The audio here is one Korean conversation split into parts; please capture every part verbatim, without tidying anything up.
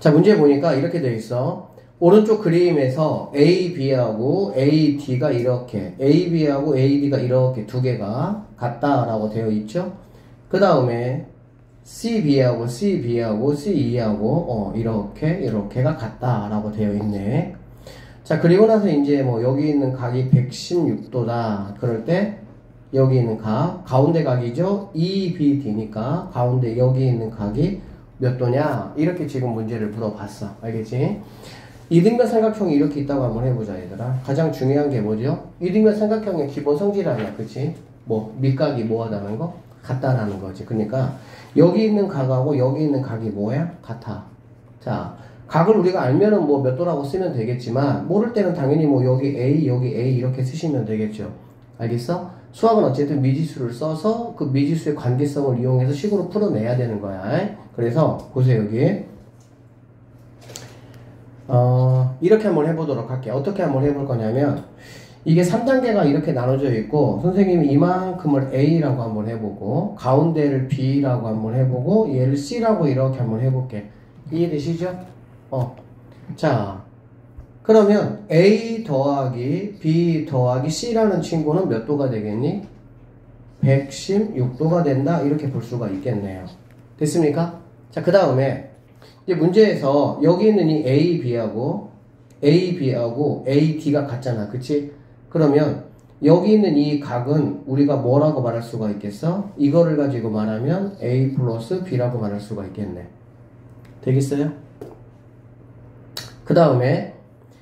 자, 문제 보니까 이렇게 돼 있어. 오른쪽 그림에서 A, B하고 A, D가 이렇게, A, B하고 A, D가 이렇게 두 개가 같다라고 되어 있죠. 그 다음에 C, B하고 C, B하고 C, E하고 어, 이렇게, 이렇게가 같다라고 되어 있네. 자, 그리고 나서 이제 뭐 여기 있는 각이 백십육 도다. 그럴 때 여기 있는 각, 가운데 각이죠. E, B, D니까 가운데 여기 있는 각이 몇 도냐? 이렇게 지금 문제를 물어봤어. 알겠지? 이등변 삼각형이 이렇게 있다고 한번 해보자, 얘들아. 가장 중요한 게 뭐죠? 이등변 삼각형의 기본 성질 아니야, 그치? 뭐, 밑각이 뭐하다는 거? 같다라는 거지. 그러니까 여기 있는 각하고 여기 있는 각이 뭐야? 같아. 자, 각을 우리가 알면은 뭐 몇 도라고 쓰면 되겠지만, 모를 때는 당연히 뭐 여기 A, 여기 A 이렇게 쓰시면 되겠죠. 알겠어? 수학은 어쨌든 미지수를 써서 그 미지수의 관계성을 이용해서 식으로 풀어내야 되는 거야. 그래서 보세요, 여기. 어, 이렇게 한번 해보도록 할게요. 어떻게 한번 해볼 거냐면, 이게 삼 단계가 이렇게 나눠져 있고, 선생님이 이만큼을 A라고 한번 해보고, 가운데를 B라고 한번 해보고, 얘를 C라고 이렇게 한번 해볼게. 이해되시죠? 어. 자, 그러면 A 더하기 B 더하기 C라는 친구는 몇 도가 되겠니? 백십육 도가 된다. 이렇게 볼 수가 있겠네요. 됐습니까? 자, 그 다음에, 이제 문제에서 여기 있는 이 A, B하고 A, B하고 A, D가 같잖아. 그치? 그러면 여기 있는 이 각은 우리가 뭐라고 말할 수가 있겠어? 이거를 가지고 말하면 A 플러스 B라고 말할 수가 있겠네. 되겠어요? 그 다음에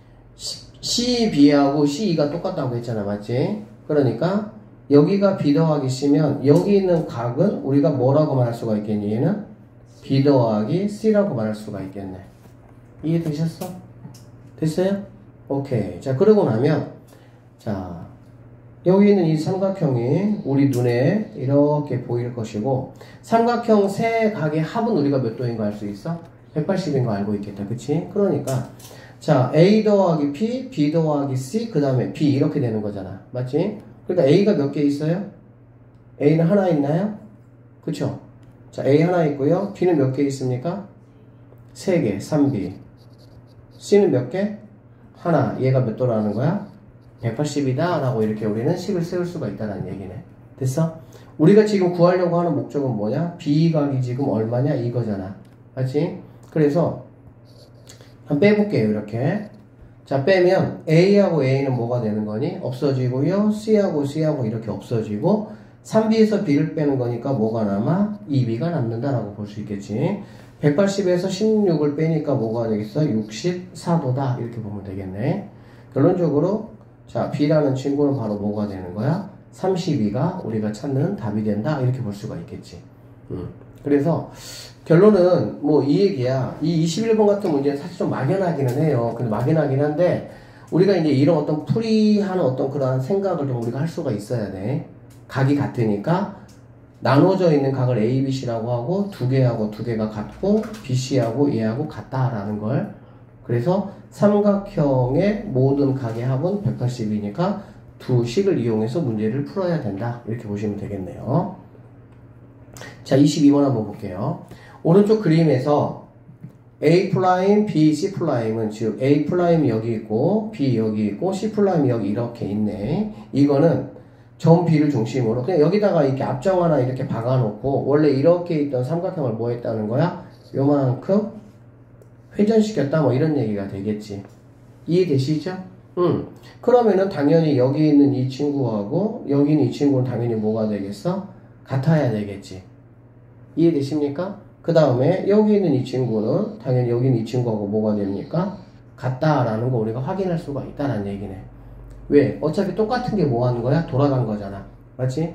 C, B하고 C, E가 똑같다고 했잖아. 맞지? 그러니까 여기가 B 더하기 C면 여기 있는 각은 우리가 뭐라고 말할 수가 있겠니? 얘는 B 더하기 C라고 말할 수가 있겠네. 이해되셨어? 됐어요? 오케이. 자, 그러고 나면, 자, 여기 있는 이 삼각형이 우리 눈에 이렇게 보일 것이고, 삼각형 세 각의 합은 우리가 몇 도인 거 알 수 있어? 백팔십인 거 알고 있겠다. 그치? 그러니까, 자, A 더하기 P, B 더하기 C, 그 다음에 B 이렇게 되는 거잖아. 맞지? 그러니까 A가 몇 개 있어요? A는 하나 있나요? 그쵸? 자, A 하나 있고요. B는 몇 개 있습니까? 세 개, 삼 비. C는 몇 개? 하나. 얘가 몇 도라는 거야? 백팔십이다 라고 이렇게 우리는 식을 세울 수가 있다는 얘기네. 됐어? 우리가 지금 구하려고 하는 목적은 뭐냐? B각이 지금 얼마냐? 이거잖아. 맞지? 그래서 한번 빼볼게요. 이렇게. 자, 빼면 A하고 A는 뭐가 되는 거니? 없어지고요. C하고 C하고 이렇게 없어지고, 삼 비에서 B를 빼는 거니까 뭐가 남아? 이 비가 남는다라고 볼 수 있겠지. 백팔십에서 십육을 빼니까 뭐가 되겠어? 육십사 도다. 이렇게 보면 되겠네. 결론적으로, 자, B라는 친구는 바로 뭐가 되는 거야? 삼십이가 우리가 찾는 답이 된다. 이렇게 볼 수가 있겠지. 음. 그래서, 결론은 뭐 이 얘기야. 이 이십일 번 같은 문제는 사실 좀 막연하기는 해요. 근데 막연하긴 한데, 우리가 이제 이런 어떤 풀이하는 어떤 그러한 생각을 좀 우리가 할 수가 있어야 돼. 각이 같으니까 나눠져 있는 각을 A, B, C라고 하고 두 개하고 두 개가 같고 B, C하고 얘하고 같다라는 걸. 그래서 삼각형의 모든 각의 합은 백팔십이니까 두 식을 이용해서 문제를 풀어야 된다. 이렇게 보시면 되겠네요. 자, 이십이 번 한번 볼게요. 오른쪽 그림에서 A 프라임, B, C 프라임은 즉 A 프라임이 여기 있고 B 여기 있고 C 프라임이 여기 이렇게 있네. 이거는 점 B를 중심으로 그냥 여기다가 이렇게 앞정 하나 이렇게 박아놓고 원래 이렇게 있던 삼각형을 뭐 했다는 거야? 요만큼 회전시켰다 뭐 이런 얘기가 되겠지. 이해되시죠? 음. 그러면은 당연히 여기 있는 이 친구하고 여기 있는 이 친구는 당연히 뭐가 되겠어? 같아야 되겠지. 이해되십니까? 그 다음에 여기 있는 이 친구는 당연히 여기 있는 이 친구하고 뭐가 됩니까? 같다라는 거 우리가 확인할 수가 있다는 얘기네. 왜? 어차피 똑같은 게 뭐 하는 거야? 돌아간 거잖아. 맞지?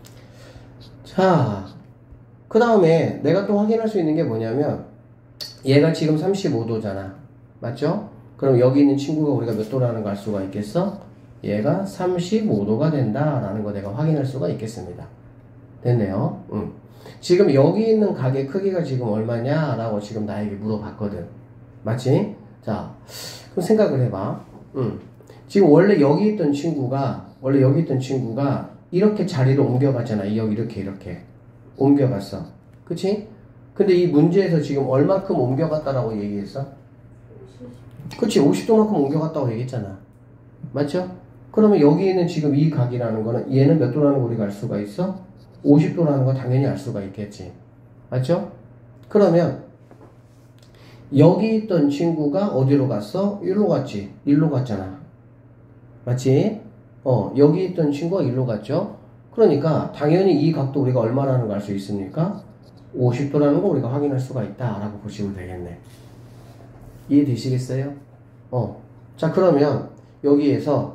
자, 그 다음에 내가 또 확인할 수 있는 게 뭐냐면 얘가 지금 삼십오 도잖아. 맞죠? 그럼 여기 있는 친구가 우리가 몇 도라는 걸 알 수가 있겠어? 얘가 삼십오 도가 된다라는 거 내가 확인할 수가 있겠습니다. 됐네요. 응. 지금 여기 있는 각의 크기가 지금 얼마냐? 라고 지금 나에게 물어봤거든. 맞지? 자, 그럼 생각을 해봐. 응. 지금 원래 여기 있던 친구가, 원래 여기 있던 친구가 이렇게 자리를 옮겨갔잖아. 여기 이렇게, 이렇게. 옮겨갔어. 그치? 그 근데 이 문제에서 지금 얼마큼 옮겨갔다라고 얘기했어? 그치, 오십 도만큼 옮겨갔다고 얘기했잖아. 맞죠? 그러면 여기 있는 지금 이 각이라는 거는 얘는 몇 도라는 거 우리가 알 수가 있어? 오십 도라는 거 당연히 알 수가 있겠지. 맞죠? 그러면 여기 있던 친구가 어디로 갔어? 일로 갔지. 일로 갔잖아. 맞지? 어, 여기 있던 친구가 일로 갔죠? 그러니까 당연히 이 각도 우리가 얼마라는 걸 알 수 있습니까? 오십 도라는 거 우리가 확인할 수가 있다라고 보시면 되겠네. 이해되시겠어요? 어. 자, 그러면 여기에서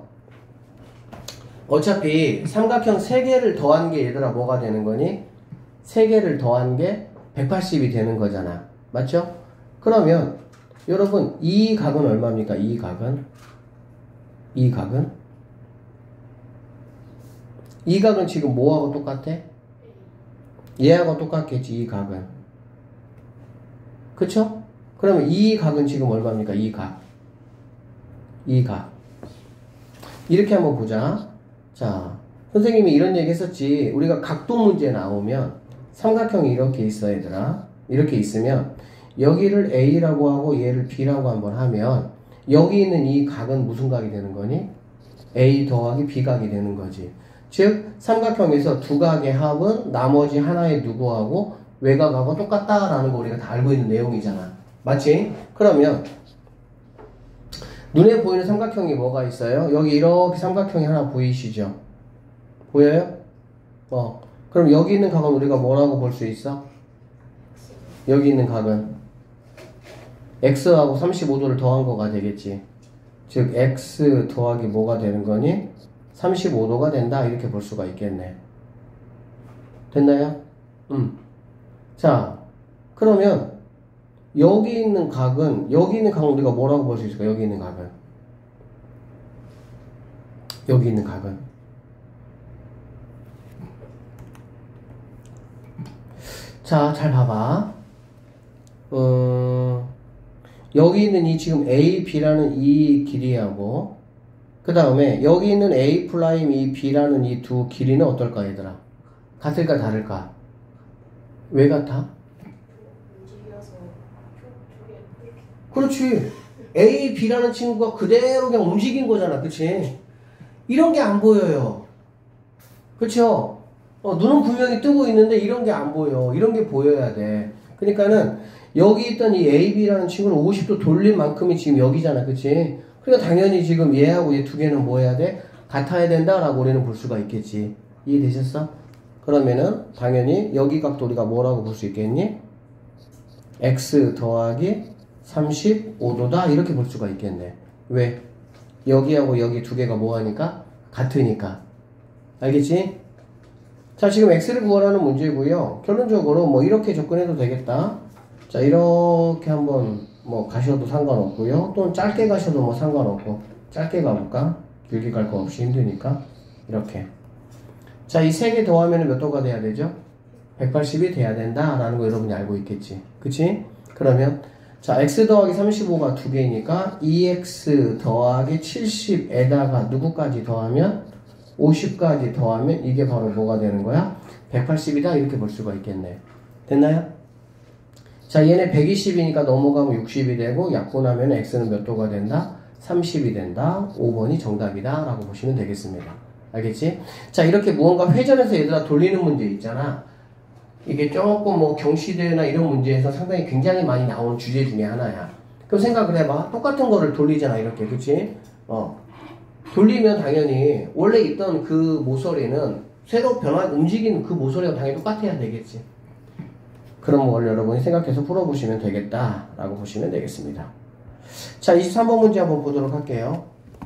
어차피 삼각형 세 개를 더한 게 얘들아 뭐가 되는 거니? 세 개를 더한 게 백팔십이 되는 거잖아. 맞죠? 그러면 여러분 이 각은 얼마입니까? 이 각은 이 각은 이 각은 지금 뭐하고 똑같아? 얘하고 똑같겠지. 이 각은 그쵸? 그러면 이 각은 지금 얼마입니까? 이 각 이 각 이렇게 한번 보자. 자, 선생님이 이런 얘기 했었지. 우리가 각도 문제 나오면 삼각형이 이렇게 있어 얘들아. 이렇게 있으면 여기를 A라고 하고 얘를 B라고 한번 하면 여기 있는 이 각은 무슨 각이 되는 거니? A 더하기 B각이 되는 거지. 즉 삼각형에서 두 각의 합은 나머지 하나의 누구하고 외곽하고 똑같다라는 거 우리가 다 알고 있는 내용이잖아. 맞지? 그러면 눈에 보이는 삼각형이 뭐가 있어요? 여기 이렇게 삼각형이 하나 보이시죠? 보여요? 어. 그럼 여기 있는 각은 우리가 뭐라고 볼 수 있어? 여기 있는 각은 x하고 삼십오 도를 더한 거가 되겠지. 즉 x 더하기 뭐가 되는 거니? 삼십오 도가 된다 이렇게 볼 수가 있겠네. 됐나요? 음. 자, 그러면 여기 있는 각은 여기 있는 각은 우리가 뭐라고 볼 수 있을까? 여기 있는 각은 여기 있는 각은 자, 잘 봐봐. 어, 여기 있는 이 지금 A, B라는 이 길이하고 그 다음에 여기 있는 A 프라임 이 B라는 이 두 길이는 어떨까 얘들아? 같을까 다를까? 왜 같아? 그렇지. A, B라는 친구가 그대로 그냥 움직인 거잖아. 그치? 이런 게 안 보여요. 그쵸? 어, 눈은 분명히 뜨고 있는데 이런 게 안 보여. 이런 게 보여야 돼. 그러니까는 여기 있던 이 A, B라는 친구는 오십 도 돌린 만큼이 지금 여기잖아. 그치? 그러니까 당연히 지금 얘하고 얘 두 개는 뭐 해야 돼? 같아야 된다라고 우리는 볼 수가 있겠지. 이해되셨어? 그러면은 당연히 여기 각도 우리가 뭐라고 볼 수 있겠니? X 더하기 삼십오 도다 이렇게 볼 수가 있겠네. 왜? 여기하고 여기 두 개가 뭐하니까? 같으니까. 알겠지? 자, 지금 x를 구하라는 문제고요. 결론적으로 뭐 이렇게 접근해도 되겠다. 자, 이렇게 한번 뭐 가셔도 상관없고요. 또는 짧게 가셔도 뭐 상관없고. 짧게 가볼까? 길게 갈 거 없이 힘드니까. 이렇게. 자, 이 세 개 더하면 몇 도가 돼야 되죠? 백팔십이 돼야 된다라는 거 여러분이 알고 있겠지. 그치? 그러면 자, x 더하기 삼십오가 두 개니까 이 엑스 더하기 칠십에다가 누구까지 더하면? 오십까지 더하면 이게 바로 뭐가 되는 거야? 백팔십이다 이렇게 볼 수가 있겠네. 됐나요? 자, 얘네 백이십이니까 넘어가면 육십이 되고 약분하면 x는 몇 도가 된다? 삼십이 된다. 오 번이 정답이다 라고 보시면 되겠습니다. 알겠지? 자, 이렇게 무언가 회전해서 얘들아 돌리는 문제 있잖아. 이게 조금 뭐 경시대회나 이런 문제에서 상당히 굉장히 많이 나오는 주제 중에 하나야. 그럼 생각을 해봐. 똑같은 거를 돌리잖아 이렇게. 그치? 어. 돌리면 당연히 원래 있던 그 모서리는 새로 변화 움직이는 그 모서리가 당연히 똑같아야 되겠지. 그런 걸 여러분이 생각해서 풀어보시면 되겠다 라고 보시면 되겠습니다. 자, 이십삼 번 문제 한번 보도록 할게요.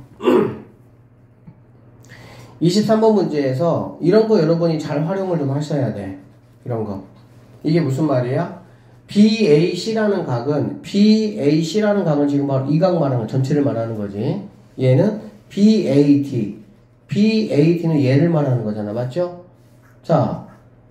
이십삼 번 문제에서 이런 거 여러분이 잘 활용을 좀 하셔야 돼. 이런 거. 이게 무슨 말이야? 비에이씨라는 각은 비에이씨라는 각은 지금 바로 이 각 말하는 거 전체를 말하는 거지. 얘는 비에이티 비에이티는 얘를 말하는 거잖아. 맞죠? 자,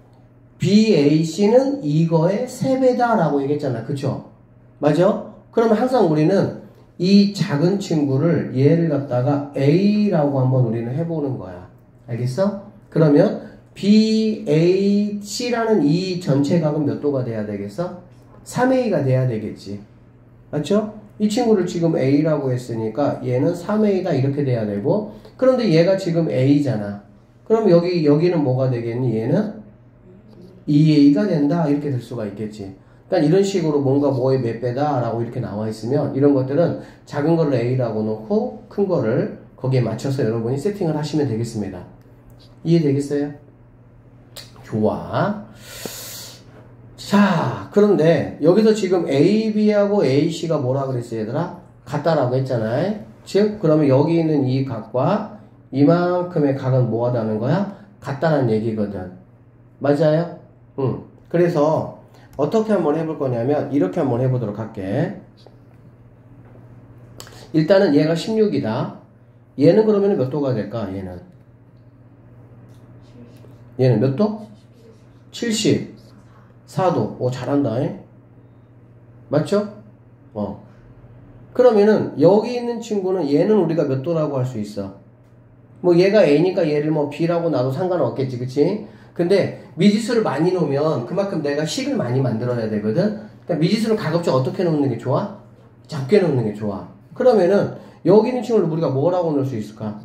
비에이씨는 이거의 세 배다 라고 얘기했잖아. 그쵸? 맞아? 그러면 항상 우리는 이 작은 친구를 얘를 갖다가 A라고 한번 우리는 해보는 거야. 알겠어? 그러면 비 에이 씨라는 이 전체 각은 몇 도가 돼야 되겠어? 삼 에이가 돼야 되겠지. 맞죠? 이 친구를 지금 A라고 했으니까 얘는 삼 에이다 이렇게 돼야 되고, 그런데 얘가 지금 A잖아. 그럼 여기, 여기는 뭐가 되겠니? 얘는 이 에이가 된다 이렇게 될 수가 있겠지. 그러니까 이런 식으로 뭔가 뭐의 몇 배다 라고 이렇게 나와 있으면 이런 것들은 작은 거를 A라고 놓고 큰 거를 거기에 맞춰서 여러분이 세팅을 하시면 되겠습니다. 이해되겠어요? 좋아. 자, 그런데 여기서 지금 에이 비하고 에이 씨가 뭐라 그랬어요, 얘들아? 같다라고 했잖아요. 즉, 그러면 여기 있는 이 각과 이만큼의 각은 뭐 하다는 거야? 같다는 얘기거든. 맞아요? 응. 그래서 어떻게 한번 해볼 거냐면 이렇게 한번 해보도록 할게. 일단은 얘가 십육이다. 얘는 그러면 몇 도가 될까? 얘는 얘는 몇 도? 칠십사 도. 오, 잘한다. 잉? 맞죠? 어. 그러면은 여기 있는 친구는 얘는 우리가 몇 도라고 할 수 있어? 뭐 얘가 A니까 얘를 뭐 B라고 놔도 상관없겠지, 그치? 근데 미지수를 많이 놓으면 그만큼 내가 식을 많이 만들어야 되거든. 그러니까 미지수를 가급적 어떻게 놓는 게 좋아? 작게 놓는 게 좋아. 그러면은 여기 있는 친구를 우리가 뭐라고 넣을 수 있을까?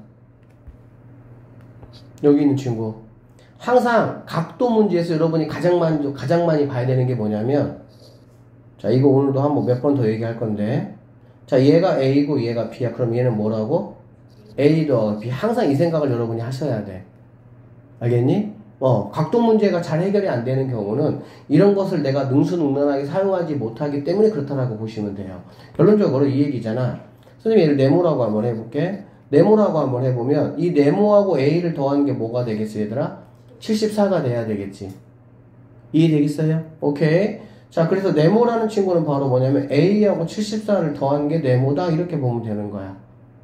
여기 있는 친구. 항상 각도 문제에서 여러분이 가장 많이, 가장 많이 봐야 되는 게 뭐냐면, 자, 이거 오늘도 한번 몇 번 더 얘기할 건데, 자, 얘가 A고 얘가 B야. 그럼 얘는 뭐라고? A 더하기 B. 항상 이 생각을 여러분이 하셔야 돼. 알겠니? 어, 각도 문제가 잘 해결이 안 되는 경우는 이런 것을 내가 능수능란하게 사용하지 못하기 때문에 그렇다라고 보시면 돼요. 결론적으로 이 얘기잖아. 선생님 얘를 네모라고 한번 해볼게. 네모라고 한번 해보면 이 네모하고 A를 더하는 게 뭐가 되겠어, 얘들아? 칠십사가 돼야 되겠지. 이해되겠어요? 오케이. 자, 그래서 네모라는 친구는 바로 뭐냐면 A하고 칠십사를 더한 게 네모다 이렇게 보면 되는 거야.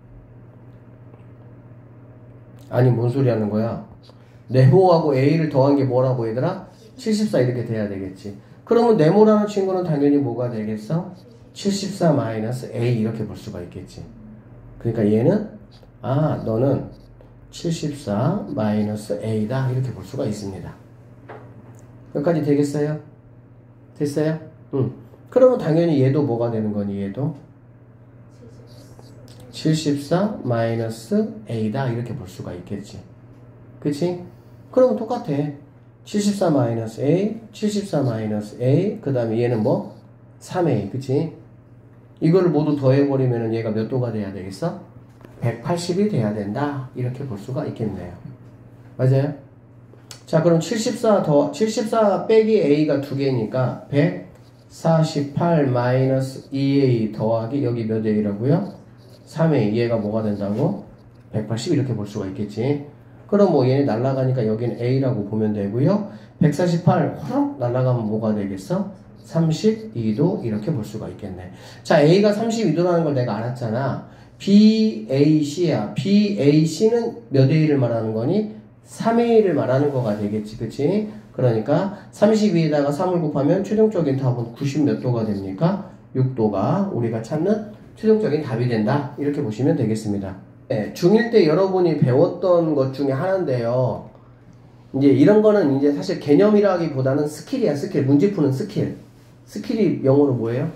아니, 뭔 소리 하는 거야? 네모하고 A를 더한 게 뭐라고 얘들아? 칠십사 이렇게 돼야 되겠지. 그러면 네모라는 친구는 당연히 뭐가 되겠어? 칠십사 마이너스 A 이렇게 볼 수가 있겠지. 그러니까 얘는 아, 너는 칠십사 마이너스 A다 이렇게 볼 수가 있습니다. 여기까지 되겠어요? 됐어요? 응. 그러면 당연히 얘도 뭐가 되는 거니, 얘도? 칠십사 마이너스 A다 이렇게 볼 수가 있겠지. 그치? 그러면 똑같아. 칠십사 마이너스 A, 칠십사 마이너스 A, 그 다음에 얘는 뭐? 삼 에이, 그치? 이거를 모두 더해버리면 얘가 몇 도가 돼야 되겠어? 백팔십이 돼야 된다. 이렇게 볼 수가 있겠네요. 맞아요? 자, 그럼 칠십사 더, 칠십사 빼기 A가 두 개니까 백사십팔 마이너스 이 에이 더하기 여기 몇 A라고요? 삼 에이. 얘가 뭐가 된다고? 백팔십 이렇게 볼 수가 있겠지. 그럼 뭐 얘네 날아가니까 여기는 A라고 보면 되고요. 백사십팔 호록 날아가면 뭐가 되겠어? 삼십이 도 이렇게 볼 수가 있겠네. 자, A가 삼십이 도라는 걸 내가 알았잖아. 비 에이 씨야. 비 에이 씨는 몇 A를 말하는 거니? 삼 에이를 말하는 거가 되겠지. 그치? 그러니까 삼십이에다가 삼을 곱하면 최종적인 답은 구십 몇 도가 됩니까? 육 도가 우리가 찾는 최종적인 답이 된다. 이렇게 보시면 되겠습니다. 네, 중일 때 여러분이 배웠던 것 중에 하나인데요. 이제 이런 거는 이제 사실 개념이라기보다는 스킬이야, 스킬. 문제 푸는 스킬. 스킬이 영어로 뭐예요?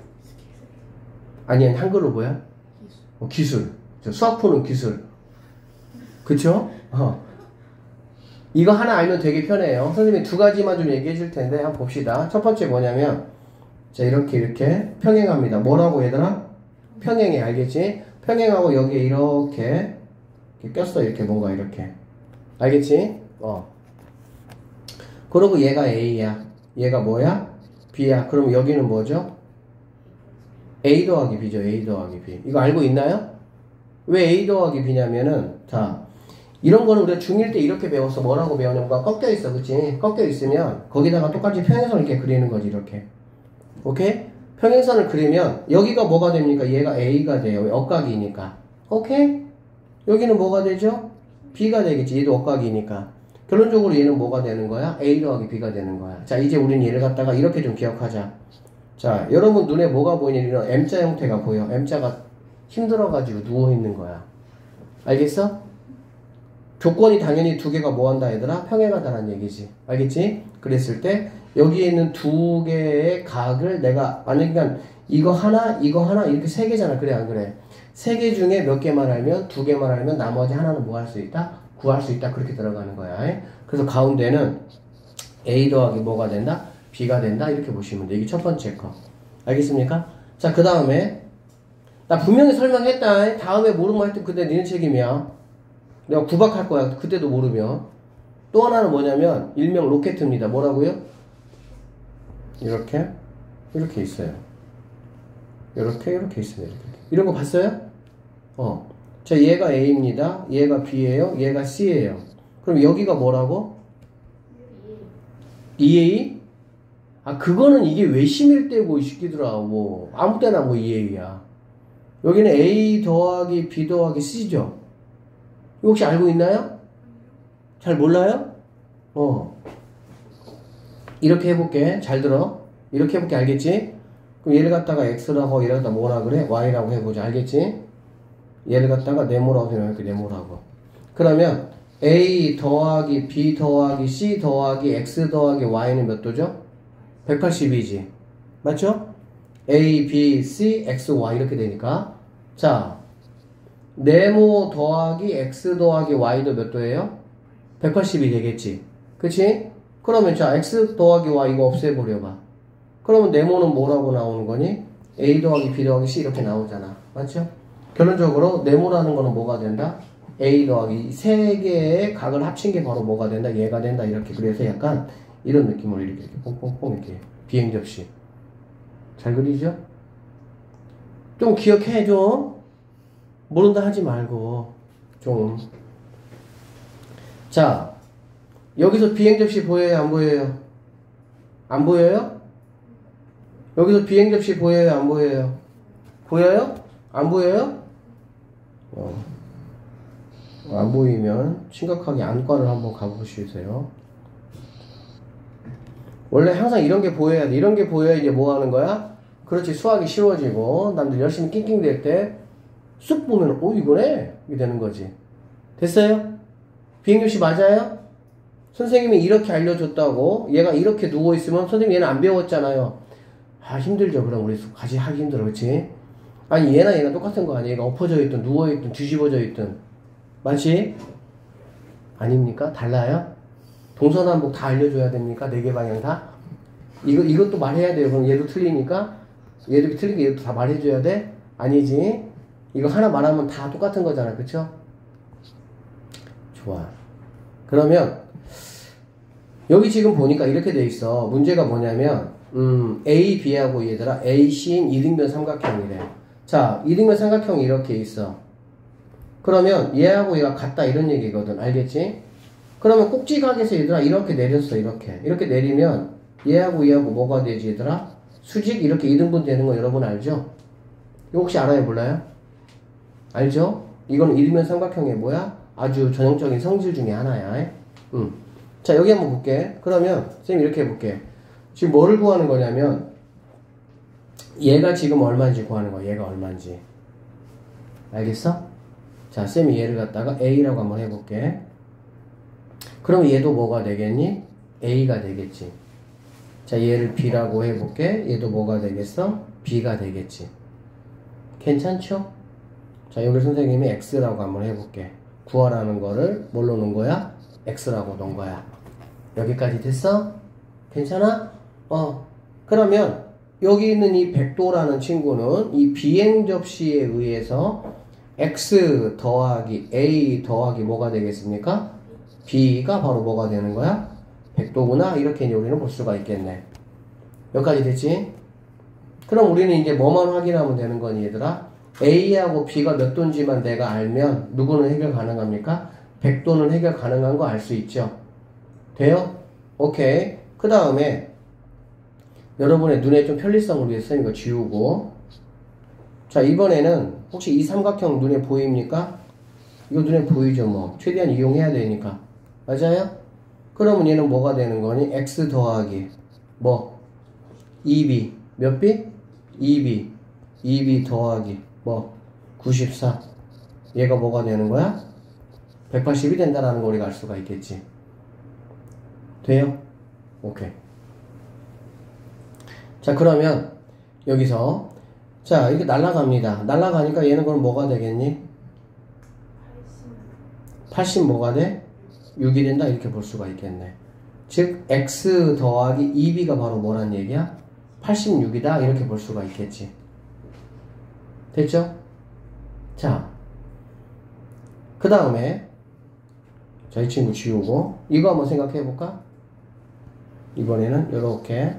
아니, 한글로 뭐야? 어, 기술. 수학 푸는 기술. 그쵸? 어. 이거 하나 알면 되게 편해요. 선생님이 두 가지만 좀 얘기해 줄 텐데, 한번 봅시다. 첫 번째 뭐냐면, 자, 이렇게, 이렇게 평행합니다. 뭐라고 얘들아? 평행해, 알겠지? 평행하고 여기에 이렇게, 이렇게 꼈어, 이렇게 뭔가 이렇게. 알겠지? 어. 그리고 얘가 A야. 얘가 뭐야? B야. 그럼 여기는 뭐죠? A 더하기 B죠. A 더하기 B. 이거 알고 있나요? 왜 A 더하기 B냐면은, 자, 이런 거는 우리가 중일 때 이렇게 배웠어. 뭐라고 배웠냐면, 뭔가 꺾여 있어. 그치? 꺾여 있으면, 거기다가 똑같이 평행선을 이렇게 그리는 거지, 이렇게. 오케이? 평행선을 그리면, 여기가 뭐가 됩니까? 얘가 A가 돼요. 왜? 억각이니까. 오케이? 여기는 뭐가 되죠? B가 되겠지. 얘도 억각이니까. 결론적으로 얘는 뭐가 되는 거야? A 더하기 B가 되는 거야. 자, 이제 우리는 얘를 갖다가 이렇게 좀 기억하자. 자, 여러분 눈에 뭐가 보이냐? 이런 M자 형태가 보여. M자가 힘들어가지고 누워있는 거야. 알겠어? 조건이 당연히 두 개가 뭐 한다 얘들아? 평행하다는 얘기지. 알겠지? 그랬을 때 여기에 있는 두 개의 각을 내가 만약에 그냥 이거 하나 이거 하나 이렇게 세 개잖아. 그래 안 그래? 세 개 중에 몇 개만 알면 두 개만 알면 나머지 하나는 뭐 할 수 있다? 구할 수 있다. 그렇게 들어가는 거야. 그래서 가운데는 A 더하기 뭐가 된다? B가 된다. 이렇게 보시면 돼. 이게 첫 번째 거. 알겠습니까? 자, 그 다음에 나 분명히 설명했다. 다음에 모르면 하여튼 그때 니네 책임이야. 내가 구박할 거야. 그때도 모르면. 또 하나는 뭐냐면 일명 로켓입니다. 뭐라고요? 이렇게 이렇게 있어요. 이렇게 이렇게 있습니다. 이렇게. 이런 거 봤어요? 어. 자, 얘가 A입니다. 얘가 B예요. 얘가 C예요. 그럼 여기가 뭐라고? 이에이? 아, 그거는 이게 외심일 때고 이 새끼들아. 뭐 아무 때나 뭐 이에이야. 여기는 A 더하기 B 더하기 C죠. 이거 혹시 알고 있나요? 잘 몰라요? 어. 이렇게 해볼게. 잘 들어. 이렇게 해볼게. 알겠지? 그럼 얘를 갖다가 X라고 얘를 갖다 뭐라 그래? Y라고 해보자. 알겠지? 얘를 갖다가 네모라고 생각할게. 네모라고. 그러면 A 더하기 B 더하기 C 더하기 X 더하기 Y는 몇 도죠? 백팔십이지. 맞죠? A, B, C, X, Y 이렇게 되니까. 자, 네모 더하기 X 더하기 Y도 몇 도예요? 백팔십이 되겠지. 그치? 그러면 자, X 더하기 Y 이거 없애버려봐. 그러면 네모는 뭐라고 나오는 거니? A 더하기 B 더하기 C 이렇게 나오잖아. 맞죠? 결론적으로 네모라는 거는 뭐가 된다? A 더하기 세 개의 각을 합친 게 바로 뭐가 된다? 얘가 된다. 이렇게. 그래서 약간 이런 느낌으로 이렇게, 이렇게 뽕뽕뽕 이렇게 비행 접시. 잘 그리죠? 좀 기억해 좀. 모른다 하지 말고 좀. 자, 여기서 비행 접시 보여요? 안 보여요? 안 보여요? 여기서 비행 접시 보여요? 안 보여요? 보여요? 안 보여요? 어. 안 보이면 심각하게 안과를 한번 가보시세요. 원래 항상 이런 게 보여야 돼. 이런 게 보여야 이제 뭐 하는 거야? 그렇지, 수학이 쉬워지고 남들 열심히 낑낑댈 때 쑥 보면 오 이거네? 이게 되는 거지. 됐어요? 비행접시 맞아요? 선생님이 이렇게 알려줬다고 얘가 이렇게 누워있으면 선생님 얘는 안 배웠잖아요. 아 힘들죠. 그럼 우리 같이 하기 힘들어. 그치? 아니 얘나 얘나 똑같은 거 아니야? 얘가 엎어져 있든 누워있든 뒤집어져 있든. 맞지? 아닙니까? 달라요? 동서남북 다 알려줘야 됩니까? 네 개 방향 다? 이거, 이것도 말해야 돼요. 그럼 얘도 틀리니까? 얘도 틀리게 얘도 다 말해줘야 돼? 아니지. 이거 하나 말하면 다 똑같은 거잖아. 그쵸? 좋아. 그러면, 여기 지금 보니까 이렇게 돼 있어. 문제가 뭐냐면, 음, A, B하고 얘들아, A, C인 이등변 삼각형이래. 자, 이등변 삼각형이 이렇게 있어. 그러면 얘하고 얘가 같다 이런 얘기거든. 알겠지? 그러면 꼭지각에서 얘들아 이렇게 내렸어. 이렇게 이렇게 내리면 얘하고 얘하고 뭐가 되지 얘들아? 수직 이렇게 이등분 되는 거 여러분 알죠? 이거 혹시 알아요? 몰라요? 알죠? 이거는 이등변 삼각형의 뭐야? 아주 전형적인 성질 중에 하나야. 음. 자 여기 한번 볼게. 그러면 쌤 이렇게 해볼게. 지금 뭐를 구하는 거냐면 얘가 지금 얼마인지 구하는 거야. 얘가 얼마인지. 알겠어? 자 쌤이 얘를 갖다가 A라고 한번 해볼게. 그럼 얘도 뭐가 되겠니? A가 되겠지. 자, 얘를 B라고 해볼게. 얘도 뭐가 되겠어? B가 되겠지. 괜찮죠? 자, 여기 선생님이 X라고 한번 해볼게. 구하라는 거를 뭘로 놓은 거야? X라고 놓은 거야. 여기까지 됐어? 괜찮아? 어. 그러면 여기 있는 이 백도라는 친구는 이 비행 접시에 의해서 X 더하기 A 더하기 뭐가 되겠습니까? B가 바로 뭐가 되는 거야? 백도구나. 이렇게 이제 우리는 볼 수가 있겠네. 여기까지 됐지? 그럼 우리는 이제 뭐만 확인하면 되는 거니 얘들아? A하고 B가 몇 도인지만 내가 알면 누구는 해결 가능합니까? 백도는 해결 가능한 거 알 수 있죠? 돼요? 오케이. 그 다음에 여러분의 눈에 좀 편리성을 위해서 이거 지우고, 자 이번에는 혹시 이 삼각형 눈에 보입니까? 이거 눈에 보이죠? 뭐 최대한 이용해야 되니까. 맞아요? 그러면 얘는 뭐가 되는 거니? X 더하기 뭐 이 비 몇 비? 이 비 이 비 더하기 뭐 구십사. 얘가 뭐가 되는 거야? 백팔십이 된다라는 거 우리가 알 수가 있겠지. 돼요? 오케이. 자, 그러면 여기서 자, 이게 날아갑니다. 날아가니까 얘는 그럼 뭐가 되겠니? 팔십 뭐가 돼? 육이 된다 이렇게 볼 수가 있겠네. 즉 x 더하기 이 비가 바로 뭐란 얘기야? 팔십육이다 이렇게 볼 수가 있겠지. 됐죠? 자, 그 다음에 자, 이 친구 지우고 이거 한번 생각해 볼까? 이번에는 요렇게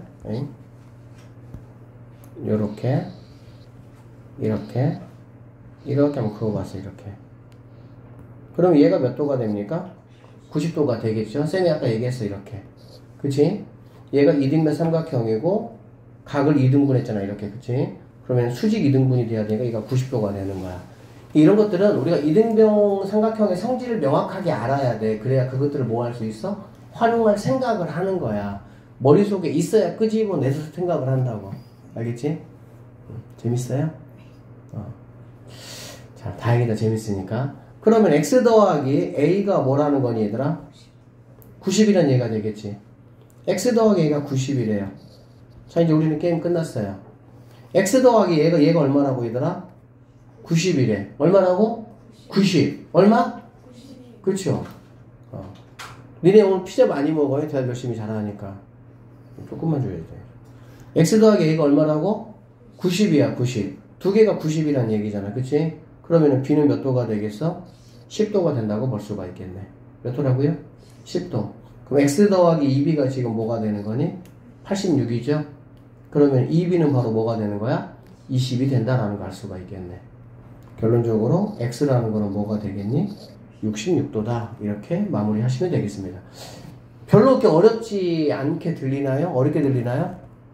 요렇게 이렇게 이렇게 한번 그어봤어. 이렇게. 그럼 얘가 몇 도가 됩니까? 구십 도가 되겠죠? 쌤이 아까 얘기했어. 이렇게. 그치? 얘가 이등변 삼각형이고 각을 이등분 했잖아. 이렇게. 그치? 그러면 수직 이등분이 돼야 되니까 얘가 구십 도가 되는 거야. 이런 것들은 우리가 이등변 삼각형의 성질을 명확하게 알아야 돼. 그래야 그것들을 뭐 할 수 있어? 활용할 생각을 하는 거야. 머릿속에 있어야 끄집어내서 생각을 한다고. 알겠지? 재밌어요? 어. 자, 다행이다. 재밌으니까. 그러면 x 더하기 a가 뭐라는 거니 얘들아? 구십이라는 얘기가 되겠지. x 더하기 a가 구십이래요. 자, 이제 우리는 게임 끝났어요. x 더하기 얘가 얘가 얼마라고 얘들아? 구십이래. 얼마라고? 구십. 얼마? 구십. 그쵸? 어. 니네 오늘 피자 많이 먹어요? 대답 열심히 잘하니까. 조금만 줘야 돼. x 더하기 a가 얼마라고? 구십이야. 구십. 두 개가 구십이란 얘기잖아. 그치? 그러면은 b는 몇 도가 되겠어? 십 도가 된다고 볼 수가 있겠네. 몇 도라고요? 십 도. 그럼 x 더하기 이 비가 지금 뭐가 되는 거니? 팔십육이죠? 그러면 이 비는 바로 뭐가 되는 거야? 이십이 된다라는 걸 알 수가 있겠네. 결론적으로 x라는 거는 뭐가 되겠니? 육십육 도다. 이렇게 마무리 하시면 되겠습니다. 별로 그렇게 어렵지 않게 들리나요? 어렵게 들리나요?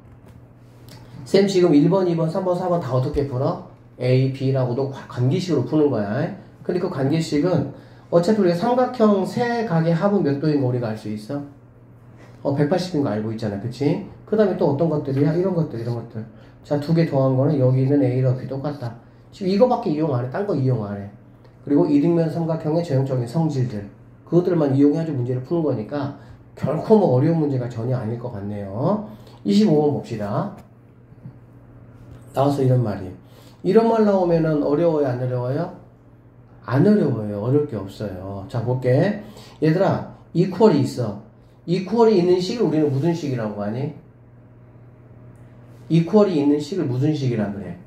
쌤 지금 일 번, 이 번, 삼 번, 사 번 다 어떻게 풀어? A, B라고도 관계식으로 푸는 거야. 근데 그 관계식은 어차피 우리가 삼각형 세 각의 합은 몇 도인 거 우리가 알 수 있어? 어, 백팔십인 거 알고 있잖아. 그치? 그 다음에 또 어떤 것들이야? 이런 것들, 이런 것들. 자, 두 개 더한 거는 여기 있는 A랑 B 똑같다. 지금 이거밖에 이용 안 해. 딴 거 이용 안 해. 그리고 이등변 삼각형의 전형적인 성질들. 그것들만 이용해가지고 문제를 푸는 거니까 결코 뭐 어려운 문제가 전혀 아닐 것 같네요. 이십오 번 봅시다. 나와서 이런 말이. 이런 말 나오면은 어려워요? 안 어려워요? 안 어려워요. 어려울 게 없어요. 자, 볼게. 얘들아, 이퀄이 있어. 이퀄이 있는 식을 우리는 무슨 식이라고 하니? 이퀄이 있는 식을 무슨 식이라 그래?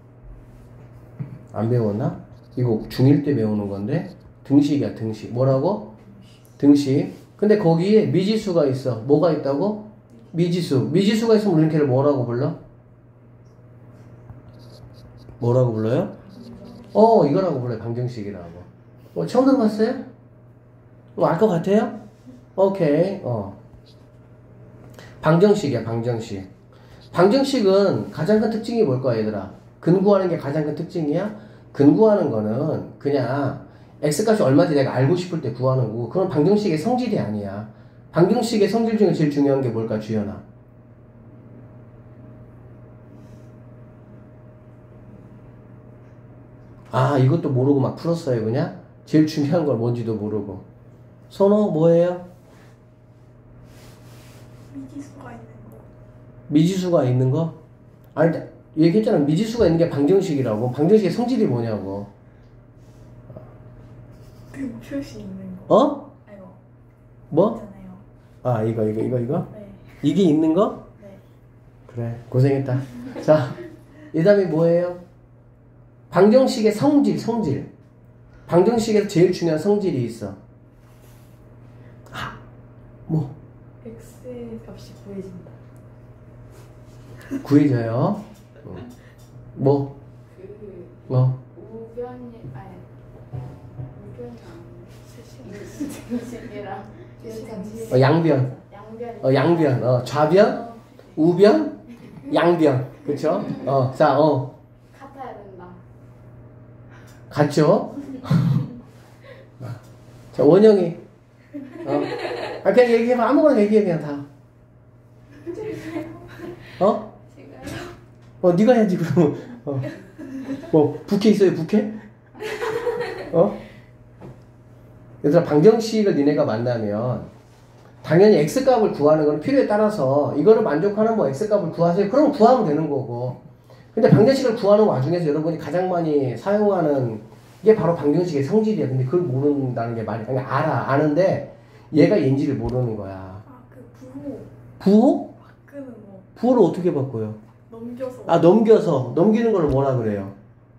안 배웠나? 이거 중일 때 배우는 건데 등식이야. 등식. 뭐라고? 등식. 근데 거기에 미지수가 있어. 뭐가 있다고? 미지수. 미지수가 있으면 우리는 걔를 뭐라고 불러? 뭐라고 불러요? 어, 이거라고 불러요. 방정식이라고. 어, 처음 들어봤어요? 뭐 알 것 같아요? 오케이. 어. 방정식이야. 방정식. 방정식은 가장 큰 특징이 뭘 거야, 얘들아? 근구하는 게 가장 큰 특징이야? 근구하는 거는 그냥 x값이 얼마인지 내가 알고 싶을 때 구하는 거고, 그건 방정식의 성질이 아니야. 방정식의 성질 중에 제일 중요한 게 뭘까, 주연아? 아, 이것도 모르고 막 풀었어요, 그냥? 제일 중요한 걸 뭔지도 모르고. 선호, 뭐예요? 미지수가 있는 거. 미지수가 있는 거? 아니, 얘기했잖아. 미지수가 있는 게 방정식이라고. 방정식의 성질이 뭐냐고. 그 표시 있는 거. 어? 아이고. 뭐? 있잖아요. 아, 이거, 이거, 이거, 이거? 네. 이게 있는 거? 네. 그래, 고생했다. 자, 이 다음에 뭐예요? 방정식의 성질, 성질. 방정식에서 제일 중요한 성질이 있어. 아, 뭐? x의 값이 구해진다. 구해져요. 어. 뭐? 그 어? 우변이 아니 우변이 등식이랑 어, 양변. 양변 어, 양변. 어, 좌변, 우변, 양변. 그쵸? 어, 자, 어. 같아야 된다. 같죠? 자, 원영이. 어. 아, 그냥 얘기해봐. 아무거나 얘기해, 그냥 다. 어? 어, 네가 해야지, 그럼. 어. 뭐, 부캐 있어요, 부캐? 어? 얘들아, 방정식을 니네가 만나면 당연히 x값을 구하는 건 필요에 따라서 이거를 만족하는 뭐 x값을 구하세요. 그럼 구하면 되는 거고. 근데 방정식을 구하는 와중에서 여러분이 가장 많이 사용하는 게 바로 방정식의 성질이야. 근데 그걸 모른다는 게 말이 아니라 알아. 아는데 얘가 얘인지를 모르는 거야. 아, 그 부호. 부호? 바꾸는 거. 부호를 어떻게 바꿔요? 넘겨서. 아, 넘겨서. 넘기는 걸 뭐라 그래요?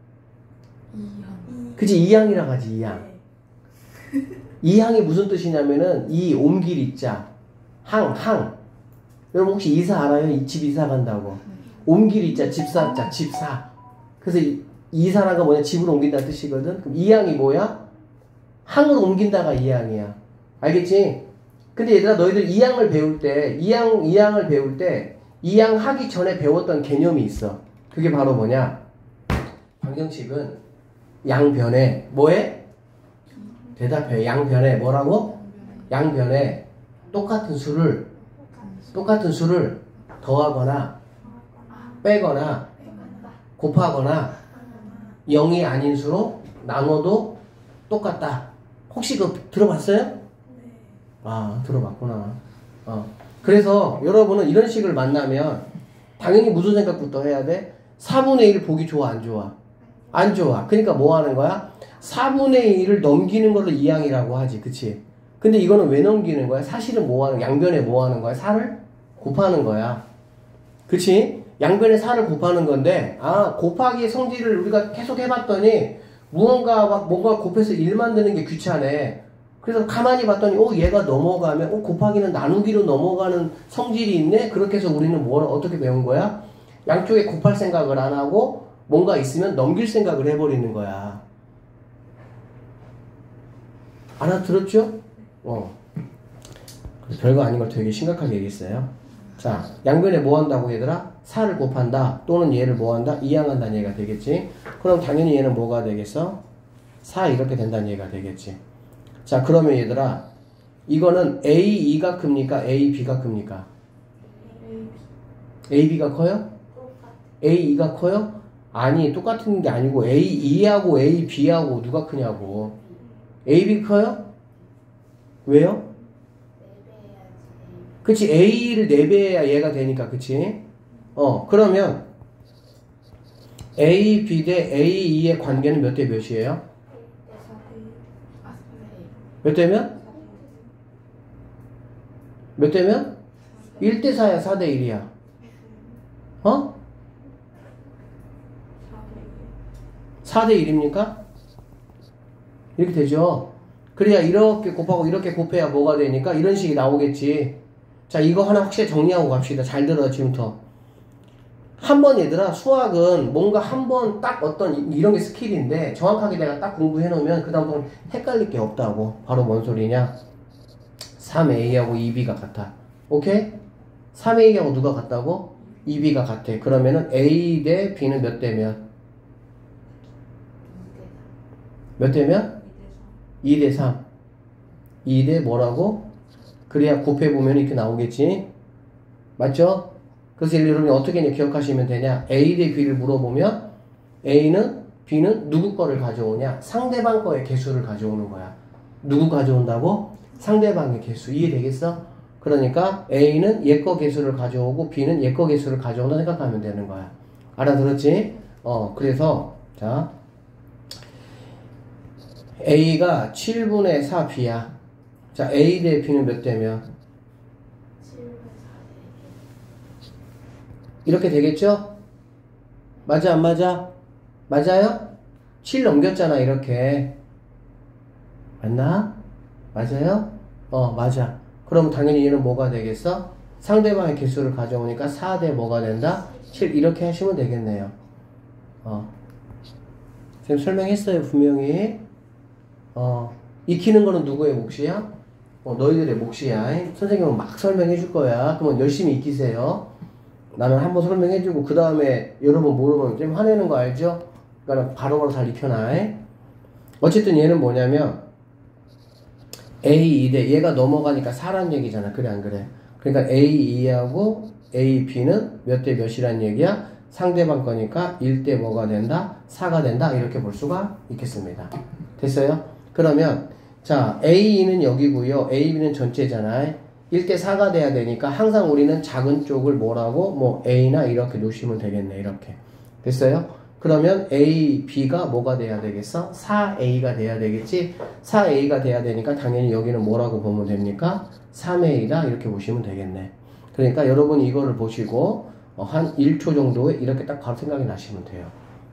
이. 그치, 이항이라고 하지, 이항. 네. 이항이 무슨 뜻이냐면은 이 옮길 이자 항, 항. 여러분 혹시 이사 알아요? 이 집 이사 간다고. 옮길 이자 집사자 집사. 그래서 이, 이사라는 건 뭐냐? 집을 옮긴다는 뜻이거든. 그럼 이항이 뭐야? 항을 옮긴다가 이항이야. 알겠지? 근데 얘들아, 너희들 이항을 배울 때 이항, 이항을 배울 때 이항 하기 전에 배웠던 개념이 있어. 그게 바로 뭐냐? 방정식은 양변에 뭐해? 대답해. 양변에 뭐라고? 양변에 똑같은 수를 똑같은 수를 더하거나 빼거나 곱하거나 영이 아닌 수로 나눠도 똑같다. 혹시 그거 들어봤어요? 네. 아, 들어봤구나. 어. 그래서 여러분은 이런 식을 만나면 당연히 무슨 생각부터 해야 돼? 사분의 일 보기 좋아, 안 좋아? 안 좋아. 그러니까 뭐 하는 거야? 사분의 일을 넘기는 걸로 이항이라고 하지. 그치? 근데 이거는 왜 넘기는 거야? 사실은 뭐 하는, 양변에 뭐 하는 거야? 사를 곱하는 거야. 그치? 양변에 사를 곱하는 건데, 아, 곱하기 성질을 우리가 계속 해봤더니, 무언가 막 뭔가 곱해서 일 만드는 게 귀찮네. 그래서 가만히 봤더니, 어, 얘가 넘어가면, 어, 곱하기는 나누기로 넘어가는 성질이 있네? 그렇게 해서 우리는 뭘, 어떻게 배운 거야? 양쪽에 곱할 생각을 안 하고, 뭔가 있으면 넘길 생각을 해버리는 거야. 알아들었죠? 어. 별거 아닌 걸 되게 심각하게 얘기했어요. 자, 양변에 뭐 한다고 얘들아? 사를 곱한다. 또는 얘를 뭐 한다? 이항한다는 얘기가 되겠지. 그럼 당연히 얘는 뭐가 되겠어? 사 이렇게 된다는 얘기가 되겠지. 자, 그러면 얘들아, 이거는 에이 이가 큽니까? 에이 비가 큽니까? 에이 비가 커요? 에이 이가 커요? 아니, 똑같은 게 아니고 에이 이하고 에이 비하고 누가 크냐고. 에이 비 커요? 왜요? 그치, A를 네 배해야 얘가 되니까, 그치? 어, 그러면 에이 비 대 에이 이의 관계는 몇 대 몇이에요? 몇 대면? 몇 대면? 일 대 사야 사 대 일이야. 어? 사 대 일입니까? 이렇게 되죠. 그래야 이렇게 곱하고 이렇게 곱해야 뭐가 되니까 이런 식이 나오겠지. 자, 이거 하나 확실히 정리하고 갑시다. 잘 들어, 지금부터. 한 번 얘들아, 수학은 뭔가 한 번 딱 어떤 이런 게 스킬인데 정확하게 내가 딱 공부해 놓으면 그 다음부터는 헷갈릴 게 없다고. 바로 뭔 소리냐? 삼 에이하고 이 비가 같아. 오케이? 삼 에이하고 누가 같다고? 이 비가 같아. 그러면은 A 대 B는 몇 대면? 몇 대면? 이 대 삼. 이 대 뭐라고? 그래야 곱해보면 이렇게 나오겠지? 맞죠? 그래서 여러분이 어떻게 기억하시면 되냐? A 대 B를 물어보면 A는 B는 누구 거를 가져오냐? 상대방 거의 개수를 가져오는 거야. 누구 가져온다고? 상대방의 개수. 이해되겠어? 그러니까 A는 얘 거 개수를 가져오고 B는 얘 거 개수를 가져온다 생각하면 되는 거야. 알아들었지? 어, 그래서 자 A가 칠분의 사 B야. 자, A 대 B는 몇 대면? 이렇게 되겠죠? 맞아, 안 맞아? 맞아요? 칠 넘겼잖아, 이렇게. 맞나? 맞아요? 어, 맞아. 그럼 당연히 얘는 뭐가 되겠어? 상대방의 개수를 가져오니까 사 대 뭐가 된다? 칠. 이렇게 하시면 되겠네요. 어. 지금 설명했어요, 분명히. 어. 익히는 거는 누구의 몫이야? 어, 너희들의 몫이야. 선생님은 막 설명해 줄 거야. 그러면 열심히 익히세요. 나는 한번 설명해 주고 그 다음에 여러분 모르면 좀 화내는 거 알죠? 그러니까 바로바로 잘 익혀놔. 어쨌든 얘는 뭐냐면 에이 이 대 얘가 넘어가니까 사란 얘기잖아. 그래 안 그래? 그러니까 에이 이하고 에이 비는 몇 대 몇이란 얘기야? 상대방 거니까 일 대 뭐가 된다? 사가 된다. 이렇게 볼 수가 있겠습니다. 됐어요? 그러면 자, A는 여기고요. A, B는 전체잖아요. 일 대 사가 돼야 되니까 항상 우리는 작은 쪽을 뭐라고? 뭐 A나 이렇게 놓으시면 되겠네. 이렇게. 됐어요? 그러면 A, B가 뭐가 돼야 되겠어? 사 에이가 돼야 되겠지? 사 에이가 돼야 되니까 당연히 여기는 뭐라고 보면 됩니까? 삼 에이다 이렇게 보시면 되겠네. 그러니까 여러분 이거를 보시고 어, 한 일 초 정도에 이렇게 딱 바로 생각이 나시면 돼요.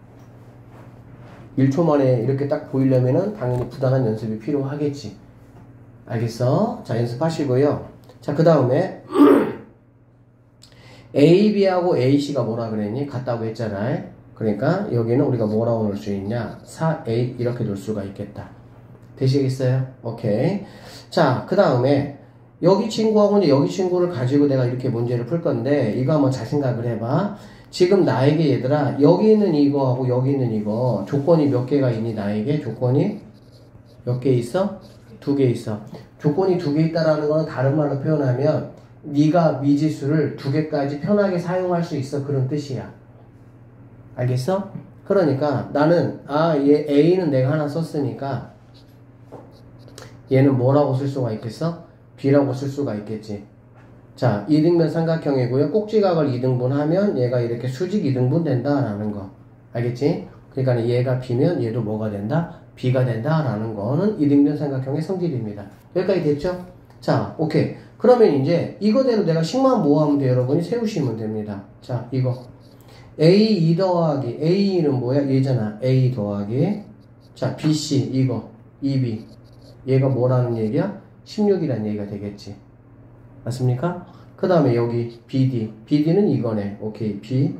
일 초 만에 이렇게 딱 보이려면은 당연히 부단한 연습이 필요하겠지. 알겠어? 자, 연습하시고요. 자, 그 다음에 A, B하고 A, C가 뭐라 그랬니? 같다고 했잖아요. 그러니까 여기는 우리가 뭐라고 넣을 수 있냐? 사 에이 이렇게 넣을 수가 있겠다. 되시겠어요? 오케이. 자, 그 다음에 여기 친구하고 이제 여기 친구를 가지고 내가 이렇게 문제를 풀 건데 이거 한번 잘 생각을 해봐. 지금 나에게 얘들아 여기 있는 이거하고 여기 있는 이거 조건이 몇 개가 있니? 나에게 조건이 몇 개 있어? 두 개 있어. 조건이 두 개 있다라는 거는 다른 말로 표현하면 네가 미지수를 두 개까지 편하게 사용할 수 있어. 그런 뜻이야. 알겠어? 그러니까 나는 아, 얘 A는 내가 하나 썼으니까 얘는 뭐라고 쓸 수가 있겠어? B라고 쓸 수가 있겠지. 자, 이등변 삼각형이고요. 꼭지각을 이등분하면 얘가 이렇게 수직 이등분 된다라는 거. 알겠지? 그러니까 얘가 B면 얘도 뭐가 된다? B가 된다라는 거는 이등변 삼각형의 성질입니다. 여기까지 됐죠? 자, 오케이. 그러면 이제 이거대로 내가 식만 모아하면 돼. 여러분이 세우시면 됩니다. 자, 이거 에이 이 더하기 A는 뭐야? 얘잖아. A 더하기 자, 비씨 이거 이 비 얘가 뭐라는 얘기야? 십육이라는 얘기가 되겠지. 맞습니까? 그 다음에 여기 비디 비디는 이거네. 오케이. B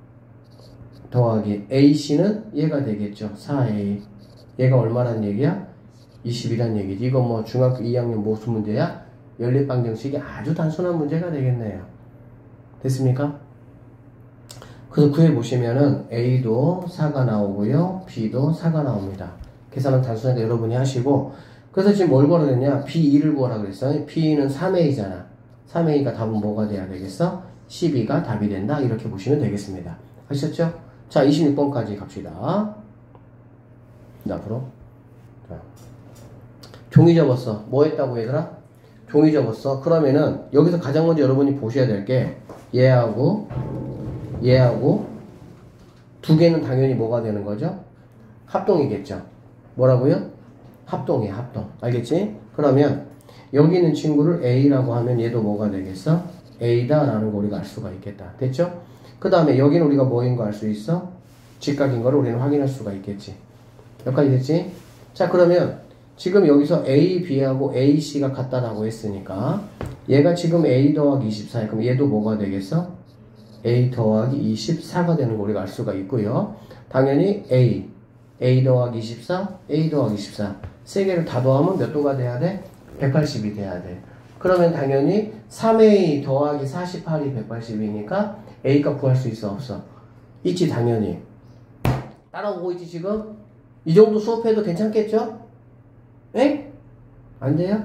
더하기 에이씨는 얘가 되겠죠. 사 에이 얘가 얼마란 얘기야? 이십이란 얘기지. 이거 뭐 중학교 이 학년 모수 문제야? 연립방정식이 아주 단순한 문제가 되겠네요. 됐습니까? 그래서 구해보시면은 A도 사가 나오고요. B도 사가 나옵니다. 계산은 단순하게 여러분이 하시고 그래서 지금 뭘 구하라 그랬냐? 비 이를 구하라 그랬어. B는 삼 에이잖아. 삼 에이가 답은 뭐가 돼야 되겠어? 십이가 답이 된다. 이렇게 보시면 되겠습니다. 아셨죠? 자, 이십육 번까지 갑시다. 앞으로. 자. 종이 접었어. 뭐 했다고 얘들아? 종이 접었어. 그러면은 여기서 가장 먼저 여러분이 보셔야 될 게 얘하고 얘하고 두 개는 당연히 뭐가 되는 거죠? 합동이겠죠. 뭐라고요? 합동이야, 합동. 알겠지? 그러면 여기 있는 친구를 A라고 하면 얘도 뭐가 되겠어? A다 라는 거 우리가 알 수가 있겠다. 됐죠? 그 다음에 여기는 우리가 뭐인 거 알 수 있어? 직각인 거를 우리는 확인할 수가 있겠지. 여기까지 됐지? 자, 그러면 지금 여기서 A, B하고 A, C가 같다라고 했으니까 얘가 지금 A 더하기 이십사야. 그럼 얘도 뭐가 되겠어? A 더하기 이십사가 되는 거 우리가 알 수가 있고요. 당연히 A, A 더하기 이십사, A 더하기 이십사 세 개를 다 더하면 몇 도가 돼야 돼? 백팔십이 돼야 돼. 그러면 당연히 삼 에이 더하기 사십팔이 백팔십이니까 A 값 구할 수 있어? 없어? 있지 당연히. 따라오고 있지 지금? 이 정도 수업해도 괜찮겠죠? 에? 안 돼요?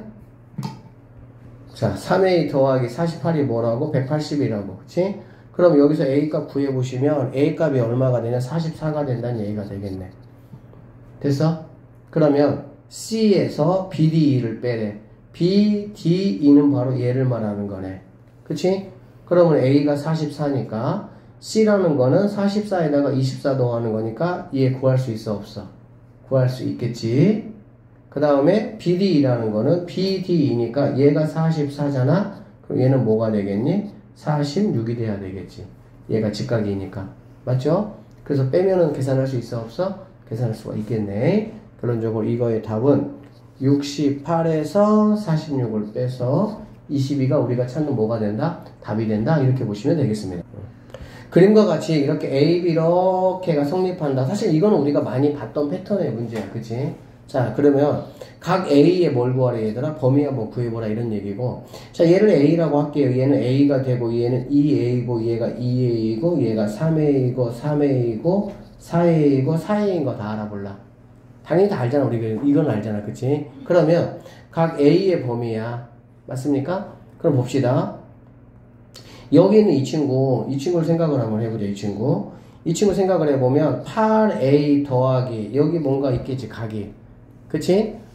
자, 삼 에이 더하기 사십팔이 뭐라고? 백팔십이라고. 그치? 그럼 여기서 A 값 구해보시면 A 값이 얼마가 되냐? 사십사가 된다는 얘기가 되겠네. 됐어? 그러면 C에서 비 디 이를 빼래. 비 디 이는 바로 얘를 말하는 거네. 그치? 그러면 A가 사십사니까 C라는 거는 사십사에다가 이십사 더하는 거니까 얘 구할 수 있어? 없어? 구할 수 있겠지? 그 다음에 비 디 이라는 거는 비 디 이니까 얘가 사십사잖아? 그럼 얘는 뭐가 되겠니? 사십육이 돼야 되겠지. 얘가 직각이니까. 맞죠? 그래서 빼면은 계산할 수 있어? 없어? 계산할 수가 있겠네. 결론적으로 이거의 답은 육십팔에서 사십육을 빼서 이십이가 우리가 찾는 뭐가 된다? 답이 된다. 이렇게 보시면 되겠습니다. 그림과 같이 이렇게 A, B 이렇게가 성립한다. 사실 이거는 우리가 많이 봤던 패턴의 문제야. 그치? 자, 그러면 각 A에 뭘 구하래 얘들아? 범위 한번 구해보라 이런 얘기고. 자, 얘를 A라고 할게요. 얘는 A가 되고 얘는 이 에이고 얘가 이 에이고 얘가 삼 에이고 삼 에이고 사 에이고 사 에이인 거 다 알아볼라. 당연히 다 알잖아. 우리가 이건 알잖아. 그치? 그러면 각 A의 범위야. 맞습니까? 그럼 봅시다. 여기 있는 이 친구, 이 친구를 생각을 한번 해보자. 이 친구. 이 친구 생각을 해보면 팔 에이 더하기 여기 뭔가 있겠지. 각이. 그치?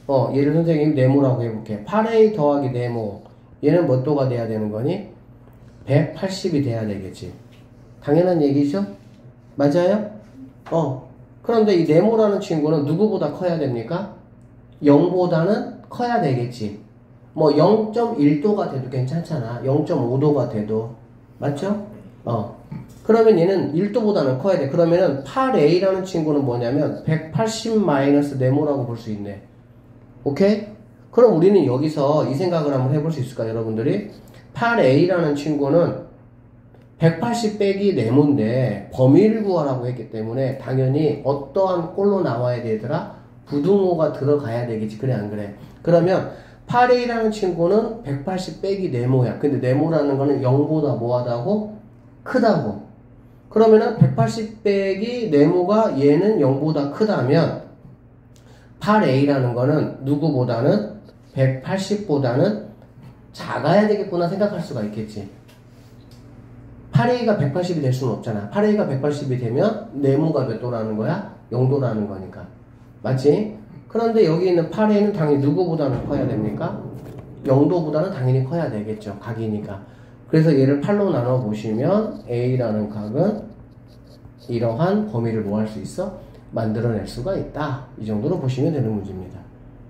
어, 얘를 선생님이 네모라고 해볼게. 팔 에이 더하기 네모. 얘는 몇 도가 돼야 되는 거니? 백팔십이 돼야 되겠지. 당연한 얘기죠? 맞아요? 어. 그런데 이 네모라는 친구는 누구보다 커야 됩니까? 영보다는 커야 되겠지. 뭐 영 점 일 도가 돼도 괜찮잖아. 영 점 오 도가 돼도. 맞죠? 어. 그러면 얘는 일 도보다는 커야 돼. 그러면은 팔 에이라는 친구는 뭐냐면 백팔십 마이너스 네모라고 볼 수 있네. 오케이? 그럼 우리는 여기서 이 생각을 한번 해볼 수 있을까요, 여러분들이? 팔 에이라는 친구는 백팔십 빼기 네모인데 범위를 구하라고 했기 때문에 당연히 어떠한 꼴로 나와야 되더라? 부등호가 들어가야 되겠지. 그래 안 그래? 그러면 팔 에이라는 친구는 백팔십 빼기 네모야. 근데 네모라는 거는 영보다 뭐하다고? 크다고. 그러면은 백팔십 빼기 네모가 얘는 영보다 크다면 팔 에이라는 거는 누구보다는 백팔십보다는 작아야 되겠구나 생각할 수가 있겠지. 팔 에이가 백팔십이 될 수는 없잖아. 팔 에이가 백팔십이 되면 네모가 몇 도라는 거야? 영 도라는 거니까. 맞지? 그런데 여기 있는 팔 에이는 당연히 누구보다는 커야 됩니까? 영 도보다는 당연히 커야 되겠죠. 각이니까. 그래서 얘를 팔로 나눠 보시면 A라는 각은 이러한 범위를 뭐 할 수 있어? 만들어낼 수가 있다. 이 정도로 보시면 되는 문제입니다.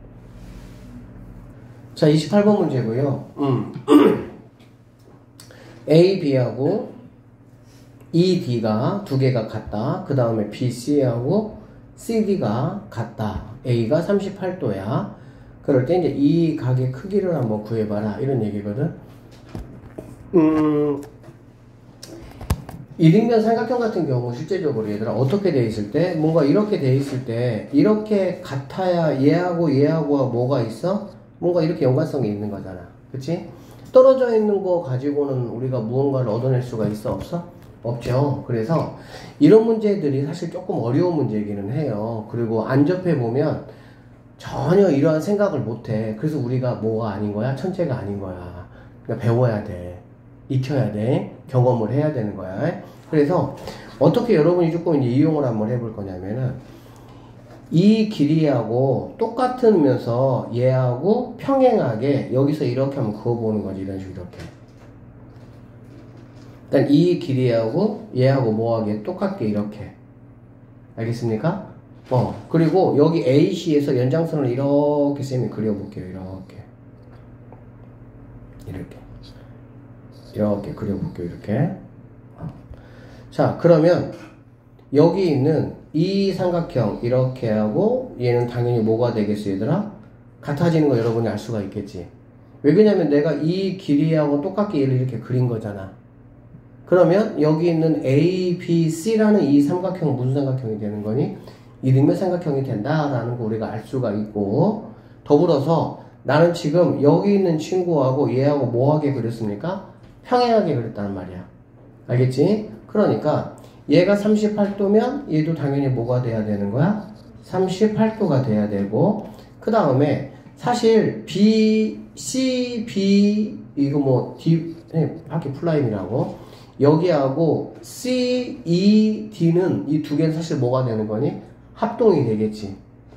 자, 이십팔 번 문제고요. 음. A, B하고 E, D가 두 개가 같다. 그 다음에 B, C하고 C, D가 같다. A가 삼십팔 도야. 그럴 때 이제 이 각의 크기를 한번 구해봐라. 이런 얘기거든. 음, 일직면 삼각형 같은 경우 실제적으로 얘들아 어떻게 돼 있을 때 뭔가 이렇게 돼 있을 때 이렇게 같아야 얘하고 얘하고 뭐가 있어? 뭔가 이렇게 연관성이 있는 거잖아. 그치? 떨어져 있는 거 가지고는 우리가 무언가를 얻어낼 수가 있어? 없어? 없죠. 그래서 이런 문제들이 사실 조금 어려운 문제이기는 해요. 그리고 안 접해보면 전혀 이러한 생각을 못해. 그래서 우리가 뭐가 아닌 거야? 천재가 아닌 거야. 그러니까 배워야 돼. 익혀야 돼. 경험을 해야 되는 거야. 그래서 어떻게 여러분이 조금 이제 이용을 한번 해볼 거냐면은 이 길이하고 똑같으면서 얘하고 평행하게 여기서 이렇게 한번 그어보는 거지. 이런 식으로 이렇게. 일단 이 길이하고 얘하고 뭐하게 똑같게 이렇게. 알겠습니까? 어. 그리고 여기 에이씨에서 연장선을 이렇게 쌤이 그려볼게요. 이렇게. 이렇게. 이렇게 그려볼게요. 이렇게. 어. 자, 그러면 여기 있는 이 삼각형 이렇게 하고 얘는 당연히 뭐가 되겠어 얘들아? 같아지는 거 여러분이 알 수가 있겠지. 왜 그러냐면 내가 이 길이하고 똑같게 얘를 이렇게 그린 거잖아. 그러면 여기 있는 A, B, C라는 이 삼각형은 무슨 삼각형이 되는 거니? 이등변 삼각형이 된다라는 거 우리가 알 수가 있고, 더불어서 나는 지금 여기 있는 친구하고 얘하고 뭐하게 그렸습니까? 평행하게 그렸다는 말이야. 알겠지? 그러니까 얘가 삼십팔 도면 얘도 당연히 뭐가 돼야 되는 거야? 삼십팔 도가 돼야 되고, 그 다음에 사실 B, C, B 이거 뭐 D, 네, 하기 플라임이라고 여기하고 C, E, D는 이 두 개는 사실 뭐가 되는 거니? 합동이 되겠지.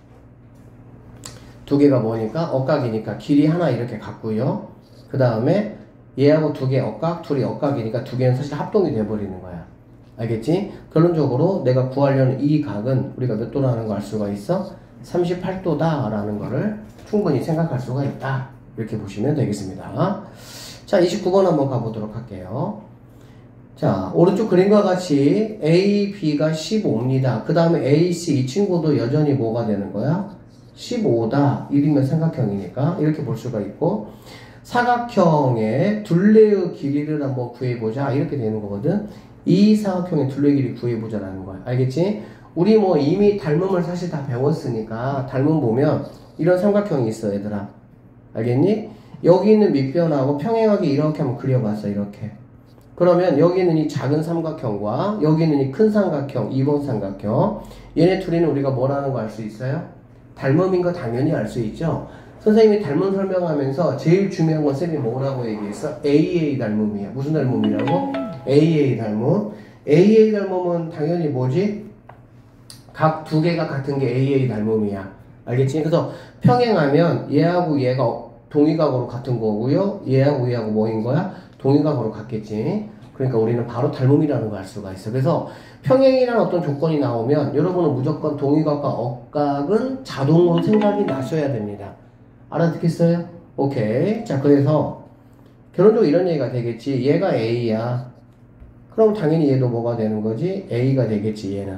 두 개가 뭐니까? 억각이니까 길이 하나 이렇게 같고요. 그 다음에 얘하고 두 개 억각, 둘이 억각이니까 두 개는 사실 합동이 돼버리는 거야. 알겠지? 결론적으로 내가 구하려는 이 각은 우리가 몇 도라는 걸 알 수가 있어? 삼십팔 도다 라는 거를 충분히 생각할 수가 있다. 이렇게 보시면 되겠습니다. 자, 이십구 번 한번 가보도록 할게요. 자, 오른쪽 그림과 같이 A, B가 십오입니다. 그 다음에 A, C 이 친구도 여전히 뭐가 되는 거야? 십오다. 일이면 삼각형이니까 이렇게 볼 수가 있고, 사각형의 둘레의 길이를 한번 구해보자 이렇게 되는 거거든. 이 사각형의 둘레 길이 구해보자라는 거야. 알겠지? 우리 뭐 이미 닮음을 사실 다 배웠으니까 닮음 보면 이런 삼각형이 있어 얘들아. 알겠니? 여기 있는 밑변하고 평행하게 이렇게 한번 그려봤어. 이렇게. 그러면 여기 있는 이 작은 삼각형과 여기 있는 이 큰 삼각형, 이 번 삼각형, 얘네 둘이는 우리가 뭐라는 거 알 수 있어요? 닮음인 거 당연히 알 수 있죠. 선생님이 닮음 설명하면서 제일 중요한 건 쌤이 뭐라고 얘기했어? 에이에이 닮음이야. 무슨 닮음이라고? 에이에이 닮음. 에이에이 닮음은 당연히 뭐지? 각 두 개가 같은 게 에이에이 닮음이야. 알겠지? 그래서 평행하면 얘하고 얘가 동위각으로 같은 거고요. 얘하고 얘하고 뭐인 거야? 동위각으로 같겠지. 그러니까 우리는 바로 닮음이라는 걸 알 수가 있어. 그래서 평행이라는 어떤 조건이 나오면 여러분은 무조건 동위각과 억각은 자동으로 생각이 나셔야 됩니다. 알아듣겠어요? 오케이. 자, 그래서 결론적으로 이런 얘기가 되겠지. 얘가 A야. 그럼 당연히 얘도 뭐가 되는 거지? A가 되겠지, 얘는.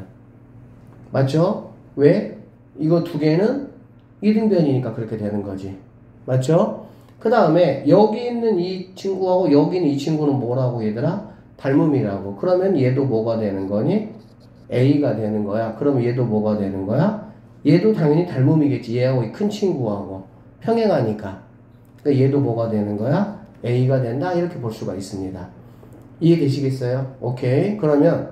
맞죠? 왜? 이거 두 개는 이등변이니까 그렇게 되는 거지. 맞죠? 그 다음에 여기 있는 이 친구하고 여기 있는 이 친구는 뭐라고 얘들아? 닮음이라고. 그러면 얘도 뭐가 되는 거니? A가 되는 거야. 그럼 얘도 뭐가 되는 거야? 얘도 당연히 닮음이겠지. 얘하고 이 큰 친구하고. 평행하니까. 그러니까 얘도 뭐가 되는 거야? A가 된다. 이렇게 볼 수가 있습니다. 이해되시겠어요? 오케이. 그러면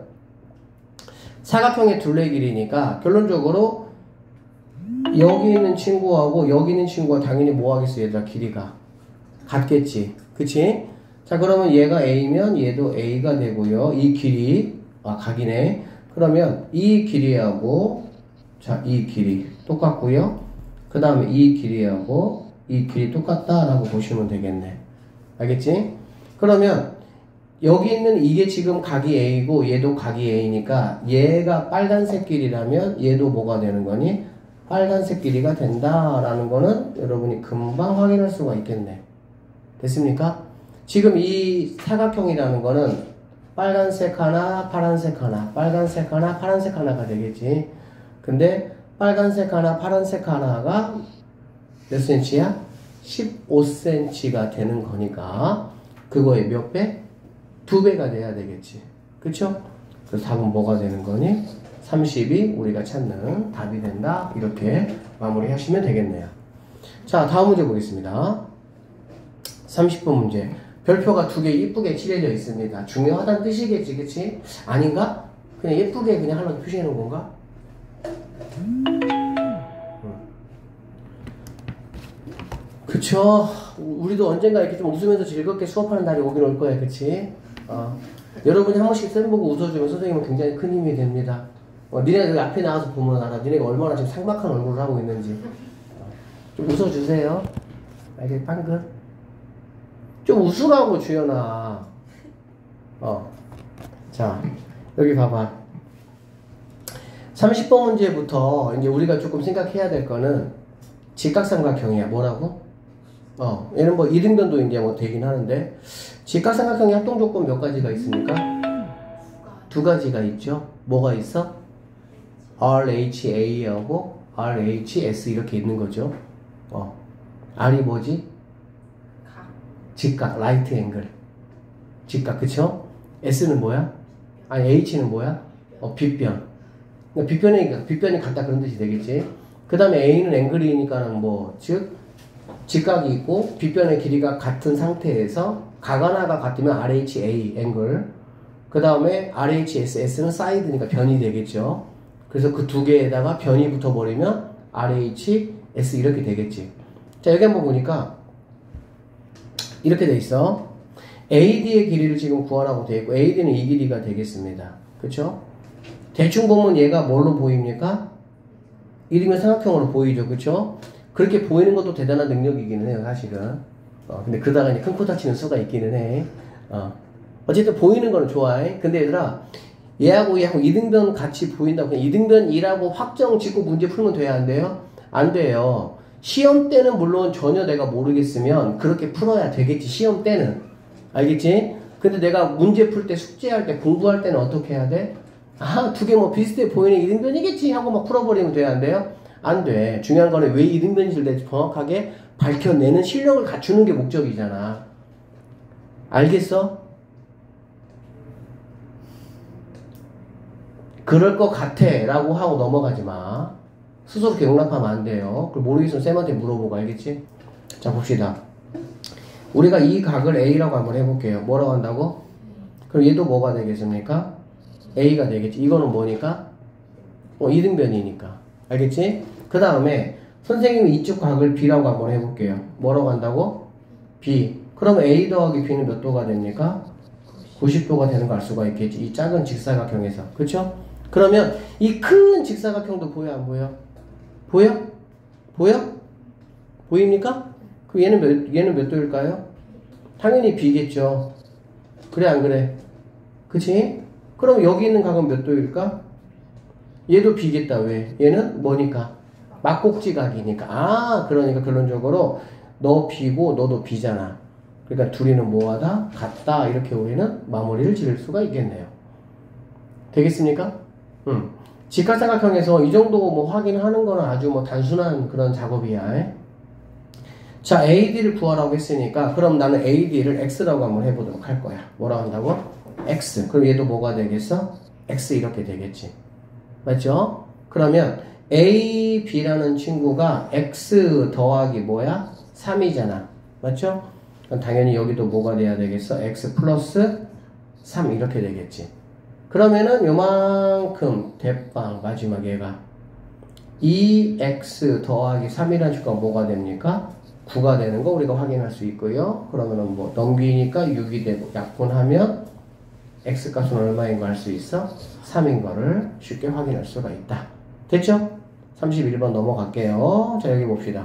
사각형의 둘레 길이니까 결론적으로 여기 있는 친구하고 여기 있는 친구가 당연히 뭐 하겠어? 얘들아 길이가 같겠지. 그치? 자, 그러면 얘가 A면 얘도 A가 되고요. 이 길이 아 각이네. 그러면 이 길이하고 자, 이 길이 똑같고요. 그 다음에 이 길이하고 이 길이 똑같다라고 보시면 되겠네. 알겠지? 그러면 여기 있는 이게 지금 각이 A고 얘도 각이 A니까 얘가 빨간색 길이라면 얘도 뭐가 되는 거니? 빨간색 길이가 된다라는 거는 여러분이 금방 확인할 수가 있겠네. 됐습니까? 지금 이 사각형이라는 거는 빨간색 하나, 파란색 하나, 빨간색 하나, 파란색 하나가 되겠지. 근데 빨간색 하나, 파란색 하나가 몇 센치야? 십오 센티미터가 되는 거니까 그거의 몇 배? 두 배가 돼야 되겠지. 그쵸? 그래서 답은 뭐가 되는 거니? 삼십이 우리가 찾는 답이 된다. 이렇게 마무리 하시면 되겠네요. 자, 다음 문제 보겠습니다. 삼십 번 문제. 별표가 두 개 이쁘게 칠해져 있습니다. 중요하다는 뜻이겠지, 그치? 아닌가? 그냥 예쁘게 그냥 하나 표시해 놓은 건가? 그쵸? 우리도 언젠가 이렇게 좀 웃으면서 즐겁게 수업하는 날이 오긴 올 거야, 그치? 어. 여러분이 한 번씩 쌤 보고 웃어주면 선생님은 굉장히 큰 힘이 됩니다. 어, 니네가 여기 앞에 나와서 보면 알아. 니네가 얼마나 지금 삭막한 얼굴을 하고 있는지. 어. 좀 웃어주세요. 알겠지? 방금? 좀 웃으라고, 주연아. 어. 자, 여기 봐봐. 삼십 번 문제부터 이제 우리가 조금 생각해야 될 거는 직각삼각형이야. 뭐라고? 어, 얘는 뭐 이등변도 이제 뭐 되긴 하는데, 직각삼각형의 합동 조건 몇 가지가 있습니까? 두 가지가 있죠. 뭐가 있어? 알에이치에이하고 알에이치에스 이렇게 있는 거죠. 어. R이 뭐지? 직각, 라이트 앵글. 직각, 그쵸? S는 뭐야? 아니, H는 뭐야? 어, 빗변. 그러니까 빗변이, 빗변이 같다 그런 뜻이 되겠지. 그 다음에 A는 앵글이니까는 뭐, 즉, 직각이 있고, 빗변의 길이가 같은 상태에서 각 하나가 같으면 알에이치에이 앵글. 그 다음에 알에이치에스, S는 사이드니까 변이 되겠죠. 그래서 그 두 개에다가 변이 붙어버리면 알에이치에스 이렇게 되겠지. 자, 여기 한번 보니까 이렇게 돼 있어. 에이디의 길이를 지금 구하라고 돼 있고, 에이디는 이 길이가 되겠습니다. 그쵸? 대충 보면 얘가 뭘로 보입니까? 이등변 삼각형으로 보이죠. 그쵸? 그렇게 보이는 것도 대단한 능력이기는 해요, 사실은. 어, 근데 그러다가 이제 큰 코 다치는 수가 있기는 해. 어. 어쨌든 보이는 거는 좋아해. 근데 얘들아, 얘하고 얘하고 이등변 같이 보인다고 그냥 이등변이라고 확정 짓고 문제 풀면 돼야 안 돼요? 안 돼요. 시험 때는 물론 전혀 내가 모르겠으면 그렇게 풀어야 되겠지. 시험 때는. 알겠지? 근데 내가 문제 풀 때, 숙제할 때, 공부할 때는 어떻게 해야 돼? 아, 두 개 뭐 비슷해 보이는 이등변이겠지 하고 막 풀어버리면 돼야 안 돼요? 안 돼. 중요한 거는 왜 이등변인지를 정확하게 밝혀내는 실력을 갖추는 게 목적이잖아. 알겠어? 그럴 것 같아 라고 하고 넘어가지 마. 스스로 이렇게 용납하면 안 돼요. 그걸 모르겠으면 쌤한테 물어보고. 알겠지? 자, 봅시다. 우리가 이 각을 A라고 한번 해볼게요. 뭐라고 한다고? 그럼 얘도 뭐가 되겠습니까? A가 되겠지. 이거는 뭐니까? 어, 이등변이니까. 알겠지? 그 다음에 선생님이 이쪽 각을 B라고 한번 해볼게요. 뭐라고 한다고? B. 그럼 A 더하기 B는 몇 도가 됩니까? 구십 도가 되는 걸 알 수가 있겠지. 이 작은 직사각형에서. 그쵸? 그러면 이 큰 직사각형도 보여 안 보여? 보여? 보여? 보입니까? 그럼 얘는 몇, 얘는 몇 도일까요? 당연히 B겠죠. 그래, 안 그래? 그치? 그럼 여기 있는 각은 몇 도일까? 얘도 B겠다. 왜? 얘는 뭐니까? 막곡지각이니까. 아, 그러니까 결론적으로 너 B고 너도 B잖아. 그러니까 둘이는 뭐하다? 같다. 이렇게 우리는 마무리를 지을 수가 있겠네요. 되겠습니까? 음. 직각삼각형에서 이 정도 뭐 확인하는 거는 아주 뭐 단순한 그런 작업이야. 자, 에이디를 구하라고 했으니까 그럼 나는 에이디를 X라고 한번 해보도록 할 거야. 뭐라고 한다고? X. 그럼 얘도 뭐가 되겠어? X 이렇게 되겠지. 맞죠? 그러면 A, B라는 친구가 X 더하기 뭐야? 삼이잖아. 맞죠? 그럼 당연히 여기도 뭐가 돼야 되겠어? X 플러스 삼 이렇게 되겠지. 그러면은 요만큼 대빵 마지막 얘가 이 엑스 더하기 삼이라는 친구가 뭐가 됩니까? 구가 되는 거 우리가 확인할 수 있고요. 그러면은 뭐 넘기니까 육이 되고 약분하면 X 값은 얼마인 거 알 수 있어? 삼인 거를 쉽게 확인할 수가 있다. 됐죠? 삼십일 번 넘어갈게요. 자, 여기 봅시다.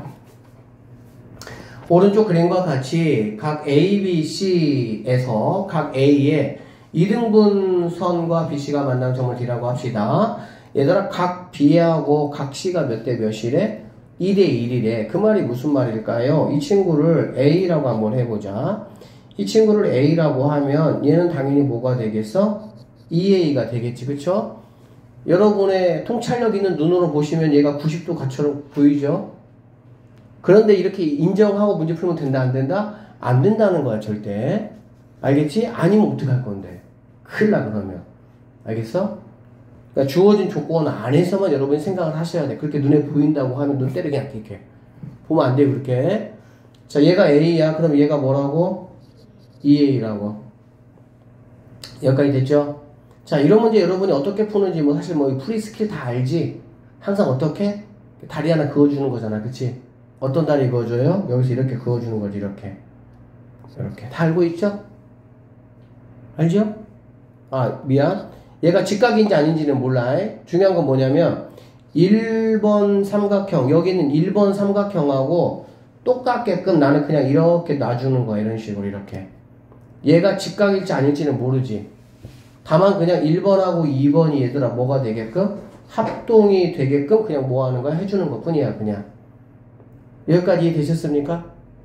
오른쪽 그림과 같이 각 A, B, C에서 각 A에 이등분선과 비씨가 만난 점을 D라고 합시다. 얘들아, 각 B하고 각 C가 몇 대 몇이래? 이 대 일이래. 그 말이 무슨 말일까요? 이 친구를 A라고 한번 해보자. 이 친구를 A라고 하면 얘는 당연히 뭐가 되겠어? 이 에이가 되겠지. 그쵸? 여러분의 통찰력 있는 눈으로 보시면 얘가 구십 도 가처럼 보이죠? 그런데 이렇게 인정하고 문제 풀면 된다, 안 된다? 안 된다는 거야, 절대. 알겠지? 아니면 어떡할 건데? 큰일 나, 그러면. 알겠어? 그러니까 주어진 조건 안에서만 여러분이 생각을 하셔야 돼. 그렇게 눈에 보인다고 하면 눈 때리게 안 이렇게. 보면 안 돼, 그렇게. 자, 얘가 A야. 그럼 얘가 뭐라고? 이 에이라고. 여기까지 됐죠? 자, 이런 문제 여러분이 어떻게 푸는지 뭐 사실 뭐 풀이 스킬 다 알지? 항상 어떻게? 다리 하나 그어주는 거잖아, 그치? 어떤 다리 그어줘요? 여기서 이렇게 그어주는 거지, 이렇게. 이렇게. 다 알고 있죠? 알죠? 아, 미안. 얘가 직각인지 아닌지는 몰라. 중요한 건 뭐냐면, 일 번 삼각형, 여기는 일 번 삼각형하고 똑같게끔 나는 그냥 이렇게 놔주는 거야, 이런 식으로, 이렇게. 얘가 직각일지 아닐지는 모르지. 다만 그냥 일 번하고 이 번이 얘들아 뭐가 되게끔? 합동이 되게끔 그냥 뭐 하는 거야? 해주는 것 뿐이야, 그냥. 여기까지 이해되셨습니까?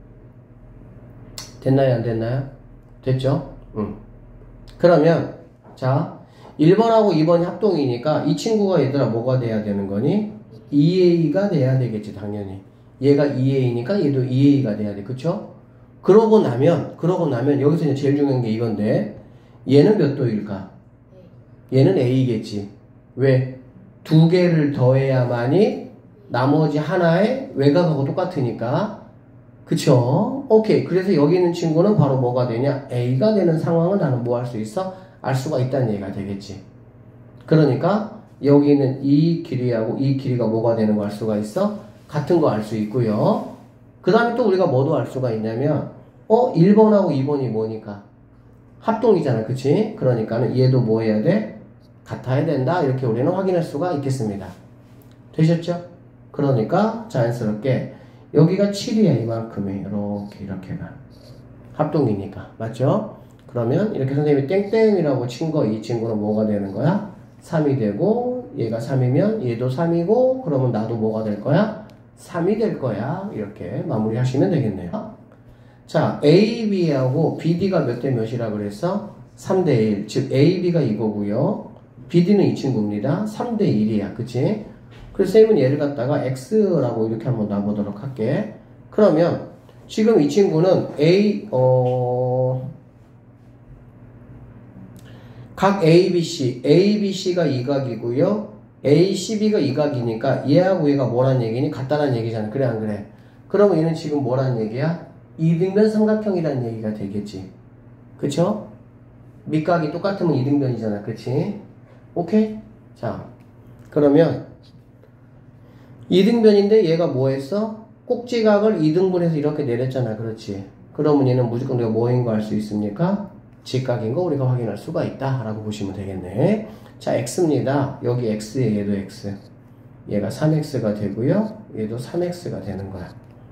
됐나요? 안 됐나요? 됐죠? 응. 그러면, 자, 일 번하고 이 번이 합동이니까 이 친구가 얘들아 뭐가 돼야 되는 거니? 이 에이가 돼야 되겠지, 당연히. 얘가 이 에이니까 얘도 이 에이가 돼야 돼, 그쵸? 그러고 나면, 그러고 나면, 여기서 이제 제일 중요한 게 이건데, 얘는 몇 도일까? 얘는 A겠지. 왜? 두 개를 더해야만이 나머지 하나의 외곽하고 똑같으니까. 그쵸? 오케이. 그래서 여기 있는 친구는 바로 뭐가 되냐? A가 되는 상황을 나는 뭐 할 수 있어? 알 수가 있다는 얘기가 되겠지. 그러니까 여기 있는 이 길이하고 이 길이가 뭐가 되는 거 알 수가 있어? 같은 거 알 수 있고요. 그 다음에 또 우리가 뭐도 알 수가 있냐면 어? 일 번하고 이 번이 뭐니까? 합동이잖아. 그치? 그러니까는 얘도 뭐 해야 돼? 같아야 된다. 이렇게 우리는 확인할 수가 있겠습니다. 되셨죠? 그러니까 자연스럽게 여기가 칠이야. 이만큼이. 이렇게 이렇게가. 합동이니까. 맞죠? 그러면 이렇게 선생님이 땡땡이라고 친 거 이 친구는 뭐가 되는 거야? 삼이 되고 얘가 삼이면 얘도 삼이고 그러면 나도 뭐가 될 거야? 삼이 될 거야. 이렇게 마무리 하시면 되겠네요. 자, A, B하고 B, D가 몇 대 몇이라 그랬어? 삼 대 일. 즉 A, B가 이거고요. B, D는 이 친구입니다. 삼 대 일이야. 그치? 그래서 쌤은 얘를 갖다가 X라고 이렇게 한번 놔보도록 할게. 그러면 지금 이 친구는 A, 어... 각 A, B, C, A, B, C가 이각이고요. A, C, B가 이각이니까 얘하고 얘가 뭐란 얘기니? 같다는 얘기잖아. 그래 안 그래? 그러면 얘는 지금 뭐란 얘기야? 이등변 삼각형이라는 얘기가 되겠지. 그쵸? 밑각이 똑같으면 이등변이잖아. 그치? 오케이? 자, 그러면 이등변인데 얘가 뭐 했어? 꼭지각을 이등분해서 이렇게 내렸잖아. 그렇지? 그러면 얘는 무조건 내가 뭐인 거 알 수 있습니까? 직각인 거 우리가 확인할 수가 있다 라고 보시면 되겠네. 자, X입니다. 여기 X에 얘도 X. 얘가 삼 엑스가 되고요. 얘도 삼 엑스가 되는 거야.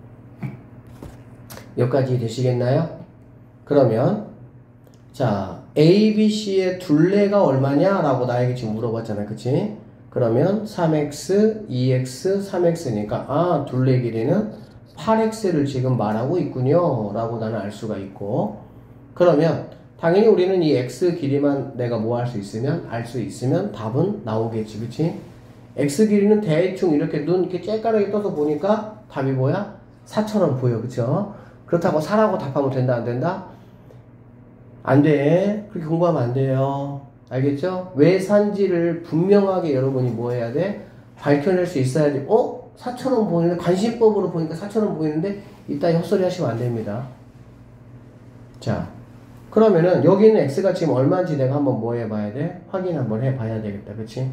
여기까지 되시겠나요? 그러면 자 A, B, C의 둘레가 얼마냐? 라고 나에게 지금 물어봤잖아. 그치? 그러면 삼 엑스, 이 엑스, 삼 엑스니까 아 둘레 길이는 팔 엑스를 지금 말하고 있군요. 라고 나는 알 수가 있고 그러면 당연히 우리는 이 x 길이만 내가 뭐 할 수 있으면 알 수 있으면 답은 나오겠지. 그치? x 길이는 대충 이렇게 눈 이렇게 쬐까맣게 떠서 보니까 답이 뭐야? 사처럼 보여. 그쵸? 그렇다고 사라고 답하면 된다 안 된다? 안 돼. 그렇게 공부하면 안 돼요. 알겠죠? 왜 산지를 분명하게 여러분이 뭐 해야 돼? 밝혀낼 수 있어야지. 어? 사처럼 보이는데 관심법으로 보니까 사처럼 보이는데 이따 헛소리 하시면 안 됩니다. 자 그러면은 여기 있는 x가 지금 얼마인지 내가 한번 뭐 해봐야 돼? 확인 한번 해봐야 되겠다. 그치?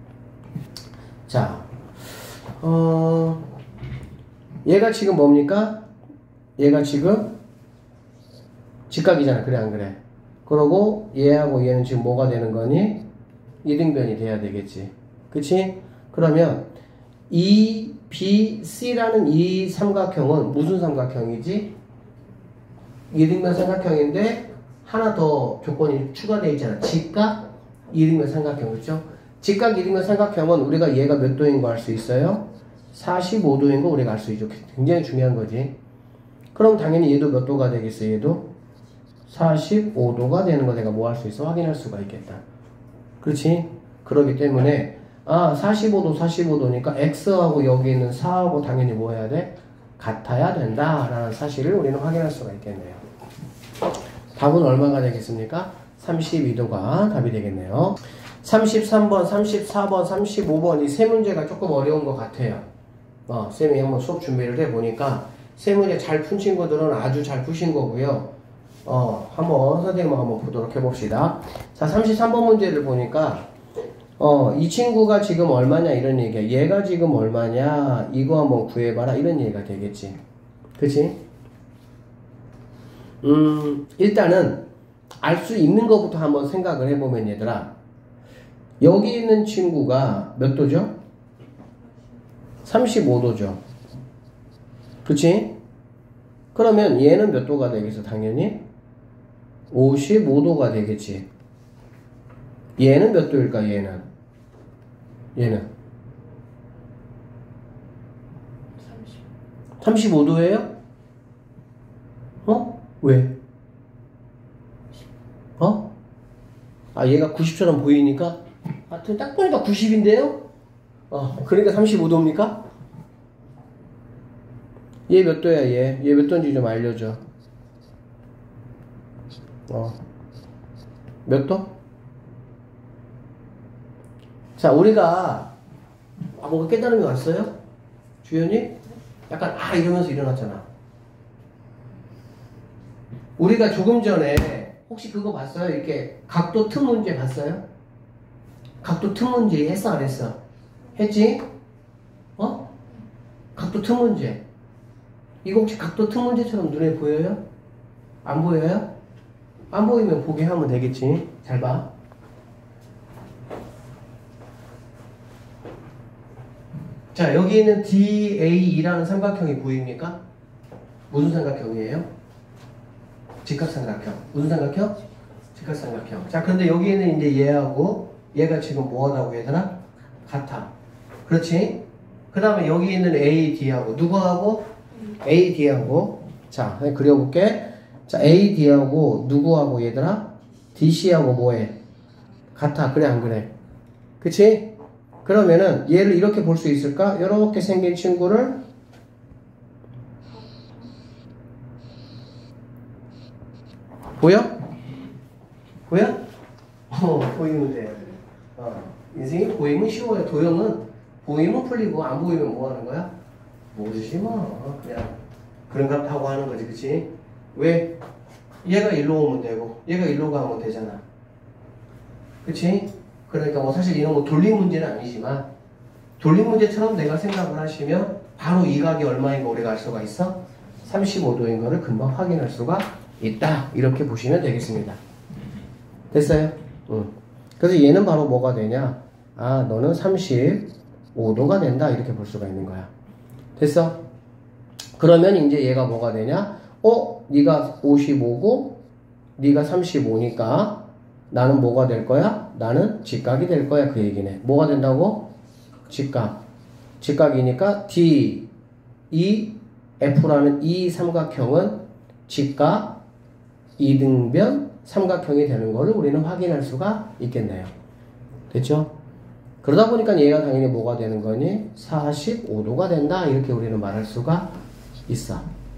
자 어 얘가 지금 뭡니까? 얘가 지금 직각이잖아. 그래 안 그래? 그러고 얘하고 얘는 지금 뭐가 되는 거니? 이등변이 돼야 되겠지. 그치? 그러면 E, B, C라는 이 삼각형은 무슨 삼각형이지? 이등변 삼각형인데 하나 더 조건이 추가되어 있잖아. 직각 이등변 삼각형. 그렇죠? 직각 이등변 삼각형은 우리가 얘가 몇 도인 거 알 수 있어요? 사십오 도인 거 우리가 알 수 있죠. 굉장히 중요한 거지. 그럼 당연히 얘도 몇 도가 되겠어? 얘도 사십오 도가 되는 거 내가 뭐 할 수 있어? 확인할 수가 있겠다. 그렇지? 그렇기 때문에 아 사십오 도 사십오 도니까 x하고 여기 있는 사하고 당연히 뭐 해야 돼? 같아야 된다 라는 사실을 우리는 확인할 수가 있겠네요. 답은 얼마가 되겠습니까? 삼십이 도가 답이 되겠네요. 삼십삼 번, 삼십사 번, 삼십오 번 이 세 문제가 조금 어려운 것 같아요. 어, 쌤이 한번 수업 준비를 해보니까 세 문제 잘 푼 친구들은 아주 잘 푸신 거고요. 어, 한번 선생님 한번 보도록 해봅시다. 자, 삼십삼 번 문제를 보니까 어, 이 친구가 지금 얼마냐 이런 얘기야. 얘가 지금 얼마냐 이거 한번 구해봐라 이런 얘기가 되겠지. 그치? 음, 일단은 알 수 있는 것부터 한번 생각을 해보면 얘들아 여기 있는 친구가 몇 도죠? 삼십오 도죠. 그치? 그러면 얘는 몇 도가 되겠어? 당연히 오십오 도가 되겠지. 얘는 몇 도일까? 얘는 얘는 삼십오 도예요? 어? 왜? 어? 아 얘가 구십처럼 보이니까 하여튼 딱 보니까 구십인데요? 어 그러니까 삼십오 도입니까? 얘 몇 도야 얘? 얘 몇 도인지 좀 알려줘. 어 몇 도? 자 우리가 아 뭔가 깨달음이 왔어요? 주연이? 약간 아 이러면서 일어났잖아. 우리가 조금 전에 혹시 그거 봤어요? 이렇게 각도 틈 문제 봤어요? 각도 틈 문제 했어 안 했어? 했지? 어? 각도 틈 문제 이거 혹시 각도 틈 문제처럼 눈에 보여요? 안 보여요? 안 보이면 보게 하면 되겠지. 잘 봐. 자 여기 있는 디 에이 이라는 삼각형이 보입니까? 무슨 삼각형이에요? 직각삼각형. 무슨 삼각형? 직각삼각형. 자 그런데 여기 있는 이제 얘하고 얘가 지금 뭐하다고 얘들아? 같아. 그렇지? 그 다음에 여기 있는 에이 디하고 누구하고? 에이 디하고 자 그려볼게. 자 에이 디하고 누구하고 얘들아? 디 씨하고 뭐해? 같아. 그래 안 그래? 그치? 그러면은 얘를 이렇게 볼 수 있을까? 이렇게 생긴 친구를 보여? 보여? 어, 보이면 돼. 어, 인생이 보이면 쉬워요. 도형은 보이면 풀리고 안 보이면 뭐 하는 거야? 모르지 뭐. 그냥 그런가 하고 하는 거지. 그치? 왜? 얘가 일로 오면 되고 얘가 일로 가면 되잖아. 그치? 그러니까 뭐 사실 이런 거 돌림 문제는 아니지만 돌림 문제처럼 내가 생각을 하시면 바로 이 각이 얼마인 거 우리가 알 수가 있어? 삼십오 도인 거를 금방 확인할 수가 있다. 이렇게 보시면 되겠습니다. 됐어요? 응. 그래서 얘는 바로 뭐가 되냐? 아 너는 삼십오 사십오 도가 된다. 이렇게 볼 수가 있는 거야. 됐어? 그러면 이제 얘가 뭐가 되냐? 어? 네가 오십오고 네가 삼십오니까 나는 뭐가 될 거야? 나는 직각이 될 거야. 그 얘기네. 뭐가 된다고? 직각. 직각이니까 D, E, F라는 이 삼각형은 직각, 이등변 삼각형이 되는 거를 우리는 확인할 수가 있겠네요. 됐죠? 그러다 보니까 얘가 당연히 뭐가 되는 거니? 사십오 도가 된다. 이렇게 우리는 말할 수가 있어.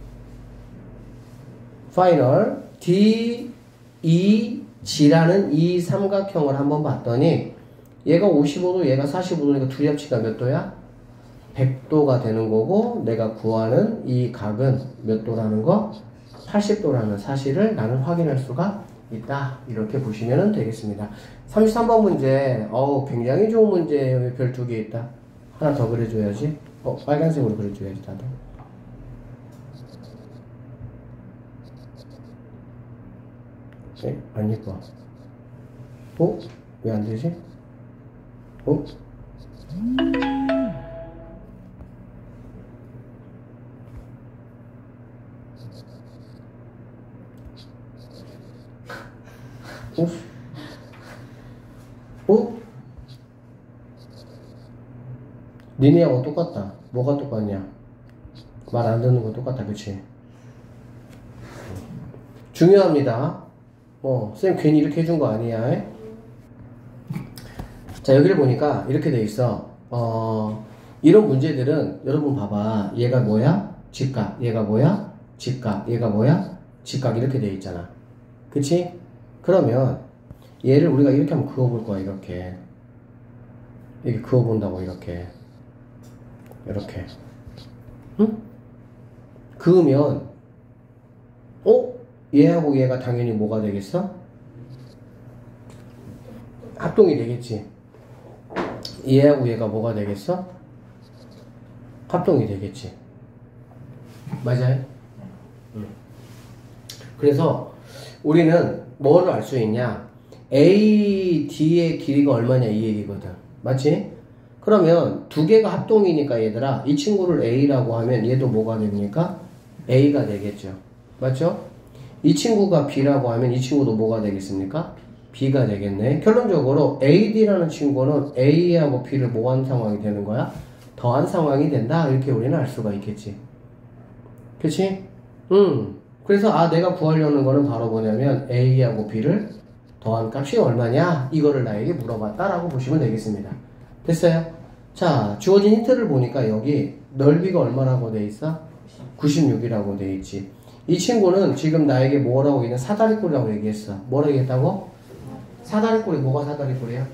파이널 D, E, G라는 이 삼각형을 한번 봤더니 얘가 오십오 도, 얘가 사십오 도니까 둘이 합치가 몇 도야? 백 도가 되는 거고 내가 구하는 이 각은 몇 도라는 거? 팔십 도라는 사실을 나는 확인할 수가 있다. 이렇게 보시면 되겠습니다. 삼십삼 번 문제, 어우, 굉장히 좋은 문제예요. 별 두 개 있다. 하나 더 그려줘야지. 어, 빨간색으로 그려줘야지, 나도. 네, 안 예뻐. 어? 왜 안 되지? 어? 어? 어? 니네하고 똑같다. 뭐가 똑같냐? 말 안 듣는 거 똑같다, 그치? 중요합니다. 어, 쌤 괜히 이렇게 해준 거 아니야. 에? 자, 여기를 보니까 이렇게 돼 있어. 어, 이런 문제들은 여러분 봐봐. 얘가 뭐야? 직각. 얘가 뭐야? 직각. 얘가 뭐야? 직각. 이렇게 돼 있잖아. 그치? 그러면 얘를 우리가 이렇게 한번 그어볼 거야. 이렇게 이렇게 그어본다고. 이렇게 이렇게 응? 그으면 어? 얘하고 얘가 당연히 뭐가 되겠어? 합동이 되겠지. 얘하고 얘가 뭐가 되겠어? 합동이 되겠지. 맞아요? 응. 그래서 우리는 뭐를 알 수 있냐? A, D의 길이가 얼마냐 이 얘기거든. 맞지? 그러면 두 개가 합동이니까 얘들아 이 친구를 A라고 하면 얘도 뭐가 됩니까? A가 되겠죠. 맞죠? 이 친구가 B라고 하면 이 친구도 뭐가 되겠습니까? B가 되겠네. 결론적으로 에이 디라는 친구는 A하고 B를 뭐한 상황이 되는 거야? 더한 상황이 된다. 이렇게 우리는 알 수가 있겠지. 그치? 음. 그래서 아 내가 구하려는 거는 바로 뭐냐면 A하고 B를 더한 값이 얼마냐? 이거를 나에게 물어봤다라고 보시면 되겠습니다. 됐어요? 자, 주어진 힌트를 보니까 여기 넓이가 얼마라고 돼 있어? 구십육이라고 돼 있지. 이 친구는 지금 나에게 뭐라고 얘기했냐? 사다리꼴이라고 얘기했어. 뭐라고 얘기했다고? 사다리꼴이 뭐가 사다리꼴이야?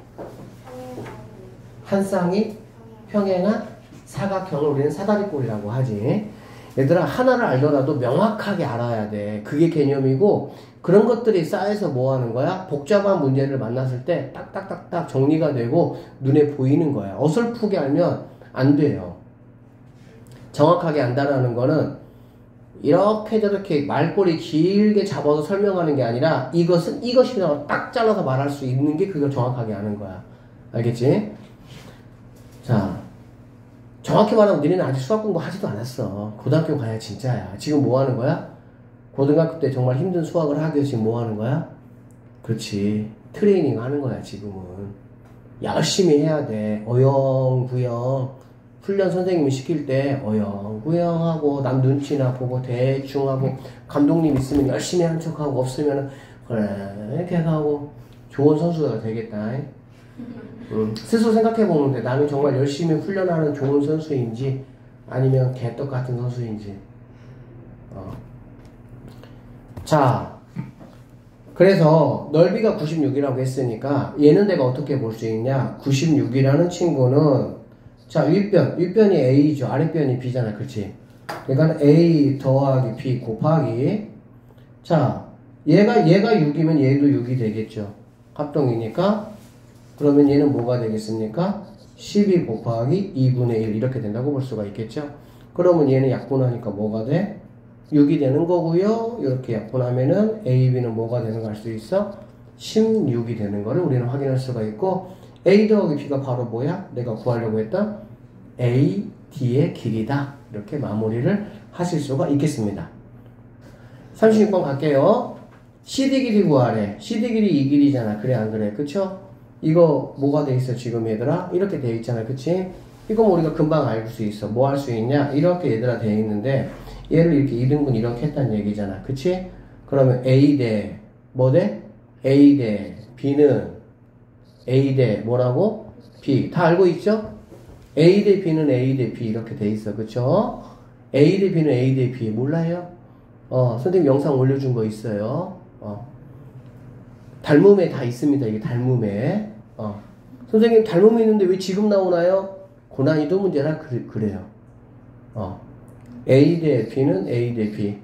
한 쌍이 평행한 사각형을 우리는 사다리꼴이라고 하지. 얘들아 하나를 알더라도 명확하게 알아야 돼. 그게 개념이고 그런 것들이 쌓여서 뭐 하는 거야? 복잡한 문제를 만났을 때 딱딱딱딱 정리가 되고 눈에 보이는 거야. 어설프게 알면 안 돼요. 정확하게 안다라는 거는 이렇게 저렇게 말꼬리 길게 잡아서 설명하는 게 아니라 이것은 이것이라고 딱 잘라서 말할 수 있는 게 그걸 정확하게 아는 거야. 알겠지? 자, 정확히 말하면 너네는 아직 수학 공부 하지도 않았어. 고등학교 가야 진짜야. 지금 뭐 하는 거야? 고등학교 때 정말 힘든 수학을 하기 위해서 지금 뭐 하는 거야? 그렇지. 트레이닝 하는 거야, 지금은. 열심히 해야 돼. 어영부영. 훈련 선생님이 시킬 때 어영부영하고 남 눈치나 보고 대충 하고 감독님 있으면 열심히 하는 척하고 없으면 그래 이렇게 하고 좋은 선수가 되겠다. 음, 스스로 생각해보는데 나는 정말 열심히 훈련하는 좋은 선수인지 아니면 개떡 같은 선수인지. 어. 자, 그래서 넓이가 구십육이라고 했으니까 얘는 내가 어떻게 볼 수 있냐? 구십육이라는 친구는 자, 윗변, 윗변이 A죠. 아랫변이 B잖아. 그렇지? 그러니까 A 더하기 B 곱하기 자, 얘가 얘가 육이면 얘도 육이 되겠죠. 합동이니까 그러면 얘는 뭐가 되겠습니까? 십이 곱하기 이분의 일 이렇게 된다고 볼 수가 있겠죠. 그러면 얘는 약분하니까 뭐가 돼? 육이 되는 거고요. 이렇게 약분하면은 A, B는 뭐가 되는 거 알 수 있어? 십육이 되는 거를 우리는 확인할 수가 있고 A 더하기 B가 바로 뭐야? 내가 구하려고 했던 A, D의 길이다. 이렇게 마무리를 하실 수가 있겠습니다. 삼십육 번 갈게요. 씨디 길이 구하래. 씨디 길이 이 길이잖아. 그래 안 그래? 그쵸? 이거 뭐가 돼 있어 지금 얘들아? 이렇게 돼 있잖아. 그치? 이거 우리가 금방 알 수 있어. 뭐 할 수 있냐? 이렇게 얘들아 돼 있는데 얘를 이렇게 이 등분 이렇게 했다는 얘기잖아. 그치? 그러면 A 대 뭐 대? A 대 B는 A 대 뭐라고? B. 다 알고 있죠? A 대 B는 A 대 B 이렇게 돼 있어. 그쵸? A 대 B는 A 대 B. 몰라요? 어, 선생님 영상 올려준 거 있어요. 어. 닮음에 다 있습니다. 이게 닮음에. 어. 선생님 닮음이 있는데 왜 지금 나오나요? 고난이도 문제라 그래, 그래요. 어. A 대 B는 A 대 B.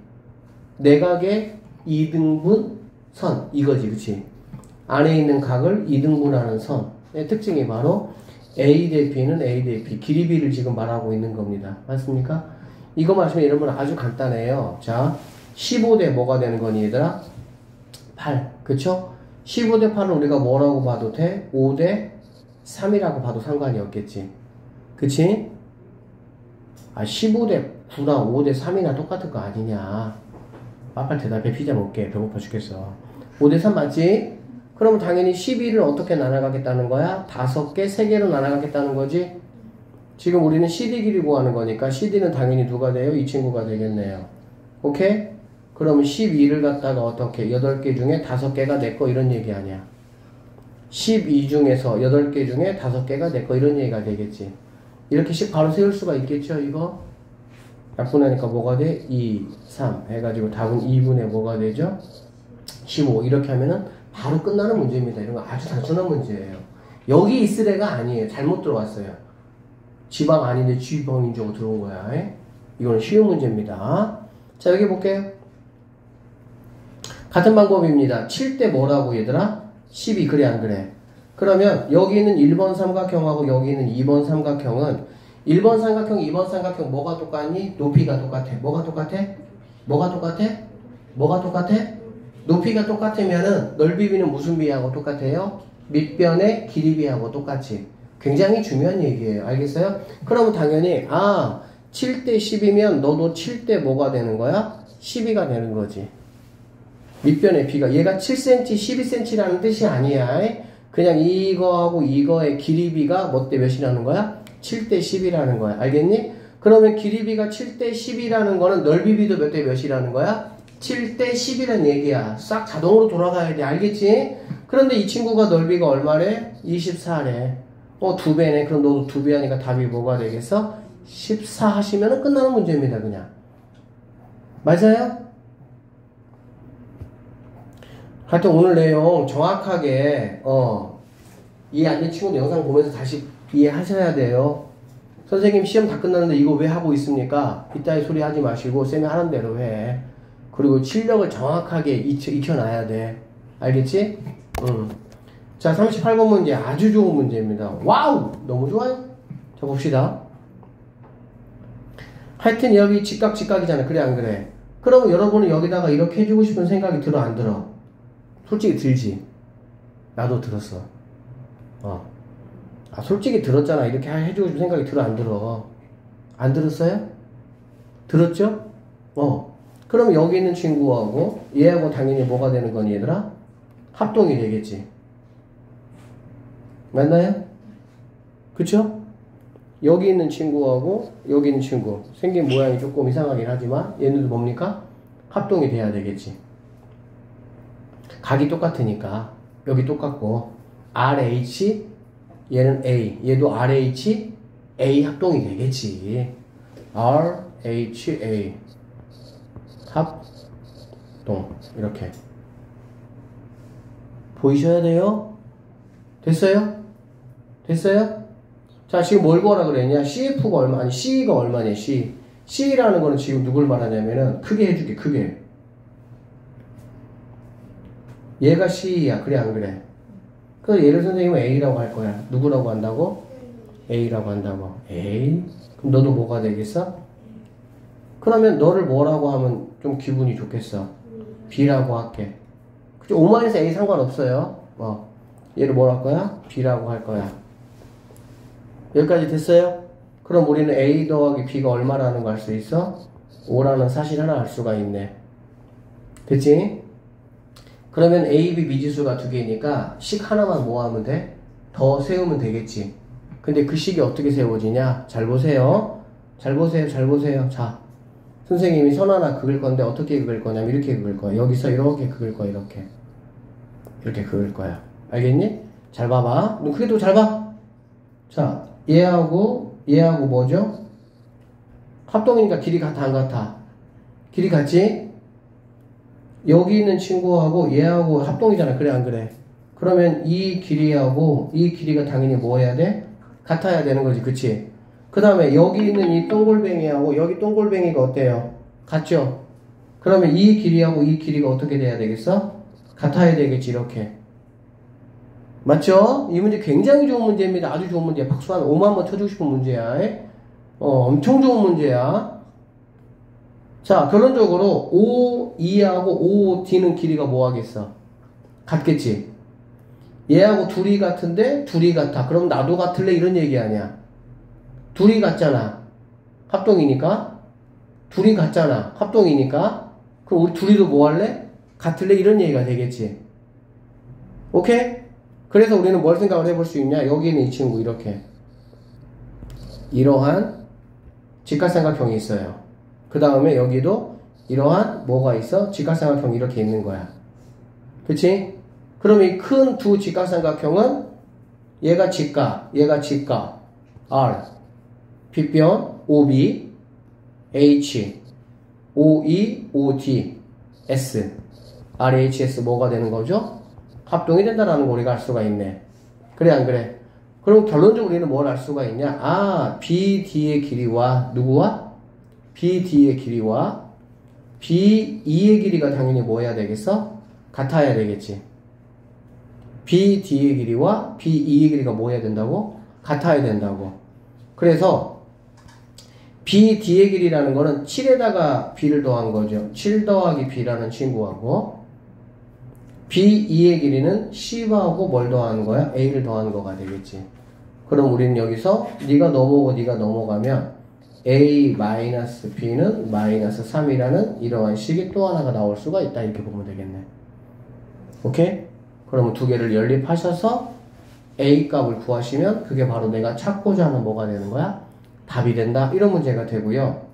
내각의 이 등분 선. 이거지, 그치? 안에 있는 각을 이 등분하는 선의 특징이 바로 A 대 B는 A 대 B. 길이 B를 지금 말하고 있는 겁니다. 맞습니까? 이거 마시면 여러분 아주 간단해요. 자, 십오 대 뭐가 되는 거니, 얘들아? 팔. 그쵸? 십오 대 팔은 우리가 뭐라고 봐도 돼? 오 대 삼이라고 봐도 상관이 없겠지. 그치? 아, 십오 대 구나 오 대 삼이나 똑같은 거 아니냐. 빨리 대답해. 피자 먹게. 배고파 죽겠어. 오 대 삼 맞지? 그럼 당연히 십이를 어떻게 나눠가겠다는 거야? 다섯 개, 세 개로 나눠가겠다는 거지? 지금 우리는 씨디 길이 구하는 거니까 씨디는 당연히 누가 돼요? 이 친구가 되겠네요. 오케이? 그러면 십이를 갖다가 어떻게 여덟 개 중에 다섯 개가 내 거 이런 얘기 아니야. 십이 중에서 여덟 개 중에 다섯 개가 내 거 이런 얘기가 되겠지. 이렇게 씩 바로 세울 수가 있겠죠, 이거? 약분하니까 뭐가 돼? 이, 삼 해가지고 답은 이분의 뭐가 되죠? 십오. 이렇게 하면은 바로 끝나는 문제입니다. 이런 거 아주 단순한 문제예요. 여기 있을 애가 아니에요. 잘못 들어왔어요. 지방 아닌데 지방인 줄 알고 들어온 거야. 에? 이거는 쉬운 문제입니다. 자, 여기 볼게요. 같은 방법입니다. 칠 대 뭐라고 얘들아? 십이. 그래 안 그래? 그러면 여기 있는 일 번 삼각형하고 여기 있는 이 번 삼각형은 일 번 삼각형, 이 번 삼각형 뭐가 똑같니? 높이가 똑같아. 뭐가 똑같아? 뭐가 똑같아? 뭐가 똑같아? 높이가 똑같으면은 넓이 비는 무슨 비하고 똑같아요? 밑변의 길이 비하고 똑같이. 굉장히 중요한 얘기예요. 알겠어요? 그러면 당연히 아 칠 대 십이면 너도 칠 대 뭐가 되는 거야? 십이가 되는 거지. 밑변의 비가 얘가 칠 센티미터, 십이 센티미터라는 뜻이 아니야. 그냥 이거하고 이거의 길이 비가 뭐 대 몇이라는 거야? 칠 대 십이라는 거야. 알겠니? 그러면 길이 비가 칠 대 십이라는 거는 넓이 비도 몇 대 몇이라는 거야? 칠 대 십이라는 얘기야. 싹 자동으로 돌아가야 돼. 알겠지? 그런데 이 친구가 넓이가 얼마래? 이십사래. 어, 두 배네. 그럼 너도 두 배 하니까 답이 뭐가 되겠어? 십사 하시면 끝나는 문제입니다. 그냥. 맞아요? 하여튼 오늘 내용 정확하게 어, 이해 안 된 친구도 영상 보면서 다시 이해하셔야 돼요. 선생님 시험 다 끝났는데 이거 왜 하고 있습니까? 이따위 소리 하지 마시고 쌤이 하는 대로 해. 그리고 출력을 정확하게 익혀, 익혀놔야 돼. 알겠지? 응. 자, 삼십팔 번 문제 아주 좋은 문제입니다. 와우! 너무 좋아요. 자, 봅시다. 하여튼 여기 직각 직각이잖아. 그래 안 그래? 그러면 여러분은 여기다가 이렇게 해주고 싶은 생각이 들어 안 들어? 솔직히 들지. 나도 들었어. 어. 아, 솔직히 들었잖아. 이렇게 해주고 싶은 생각이 들어 안 들어? 안 들었어요? 들었죠? 어. 그럼 여기 있는 친구하고 얘하고 당연히 뭐가 되는 거니 얘들아? 합동이 되겠지. 맞나요? 그쵸? 여기 있는 친구하고 여기 있는 친구 생긴 모양이 조금 이상하긴 하지만 얘네도 뭡니까? 합동이 돼야 되겠지. 각이 똑같으니까 여기 똑같고 알에이치 얘는 A 얘도 알에이치 A 합동이 되겠지. 알에이치 A 합동 이렇게 보이셔야 돼요. 됐어요? 됐어요? 자, 지금 뭘 구하라 그랬냐? 씨에프가 얼마, 아니, C가 얼마냐, C. C라는 거는 지금 누굴 말하냐면은, 크게 해줄게, 크게. 얘가 C야, 그래, 안 그래? 그래서 얘를 선생님은 A라고 할 거야. 누구라고 한다고? A라고 한다고. A? 그럼 너도 뭐가 되겠어? 그러면 너를 뭐라고 하면 좀 기분이 좋겠어? B라고 할게. 그치? 오만에서 A 상관없어요. 어. 얘를 뭐라 할 거야? B라고 할 거야. 여기까지 됐어요? 그럼 우리는 A 더하기 B가 얼마라는 거 알 수 있어? 오라는 사실 하나 알 수가 있네. 그치? 그러면 A, B 미지수가 두 개니까 식 하나만 모아하면 돼? 더 세우면 되겠지. 근데 그 식이 어떻게 세워지냐? 잘 보세요. 잘 보세요. 잘 보세요. 자, 선생님이 선 하나 그을 건데 어떻게 그을 거냐면 이렇게 그을 거야. 여기서 이렇게 그을 거야. 이렇게. 이렇게 그을 거야. 알겠니? 잘 봐봐. 눈 크게 또 잘 봐. 자, 얘하고 얘하고 뭐죠? 합동이니까 길이 같아 안 같아? 길이 같지? 여기 있는 친구하고 얘하고 합동이잖아. 그래 안 그래? 그러면 이 길이하고 이 길이가 당연히 뭐 해야 돼? 같아야 되는 거지. 그치? 그 다음에 여기 있는 이 동글뱅이하고 여기 동글뱅이가 어때요? 같죠? 그러면 이 길이하고 이 길이가 어떻게 돼야 되겠어? 같아야 되겠지. 이렇게. 맞죠? 이 문제 굉장히 좋은 문제입니다. 아주 좋은 문제야. 박수 한 오만 번 쳐주고 싶은 문제야. 어, 엄청 좋은 문제야. 자, 결론적으로 오, 이하고 오, D는 길이가 뭐 하겠어? 같겠지? 얘하고 둘이 같은데 둘이 같아. 그럼 나도 같을래? 이런 얘기 아니야. 둘이 같잖아. 합동이니까. 둘이 같잖아. 합동이니까. 그럼 우리 둘이도 뭐 할래? 같을래? 이런 얘기가 되겠지. 오케이? 그래서 우리는 뭘 생각을 해볼 수 있냐? 여기 있는 이 친구 이렇게. 이러한 직각삼각형이 있어요. 그 다음에 여기도 이러한 뭐가 있어? 직각삼각형이 이렇게 있는 거야. 그치? 그럼 이 큰 두 직각삼각형은 얘가 직각, 얘가 직각 R, 빗변 오비, H, 오이, 오디, S, 알에이치에스 뭐가 되는 거죠? 합동이 된다라는 거 우리가 알 수가 있네. 그래 안 그래? 그럼 결론적으로 우리는 뭘 알 수가 있냐? 아, 비 디의 길이와 누구와? 비 디의 길이와 비 이의 길이가 당연히 뭐 해야 되겠어? 같아야 되겠지. 비 디의 길이와 비 이의 길이가 뭐 해야 된다고? 같아야 된다고. 그래서 비 디의 길이라는 거는 칠에다가 B를 더한 거죠. 칠 더하기 B라는 친구하고 비 이의 길이는 C하고 뭘 더하는 거야? A를 더하는 거가 되겠지. 그럼 우리는 여기서 네가 넘어오고 네가 넘어가면 A 마이너스 B는 마이너스 삼이라는 이러한 식이 또 하나가 나올 수가 있다. 이렇게 보면 되겠네. 오케이? 그러면 두 개를 연립하셔서 A 값을 구하시면 그게 바로 내가 찾고자 하는 뭐가 되는 거야? 답이 된다. 이런 문제가 되고요.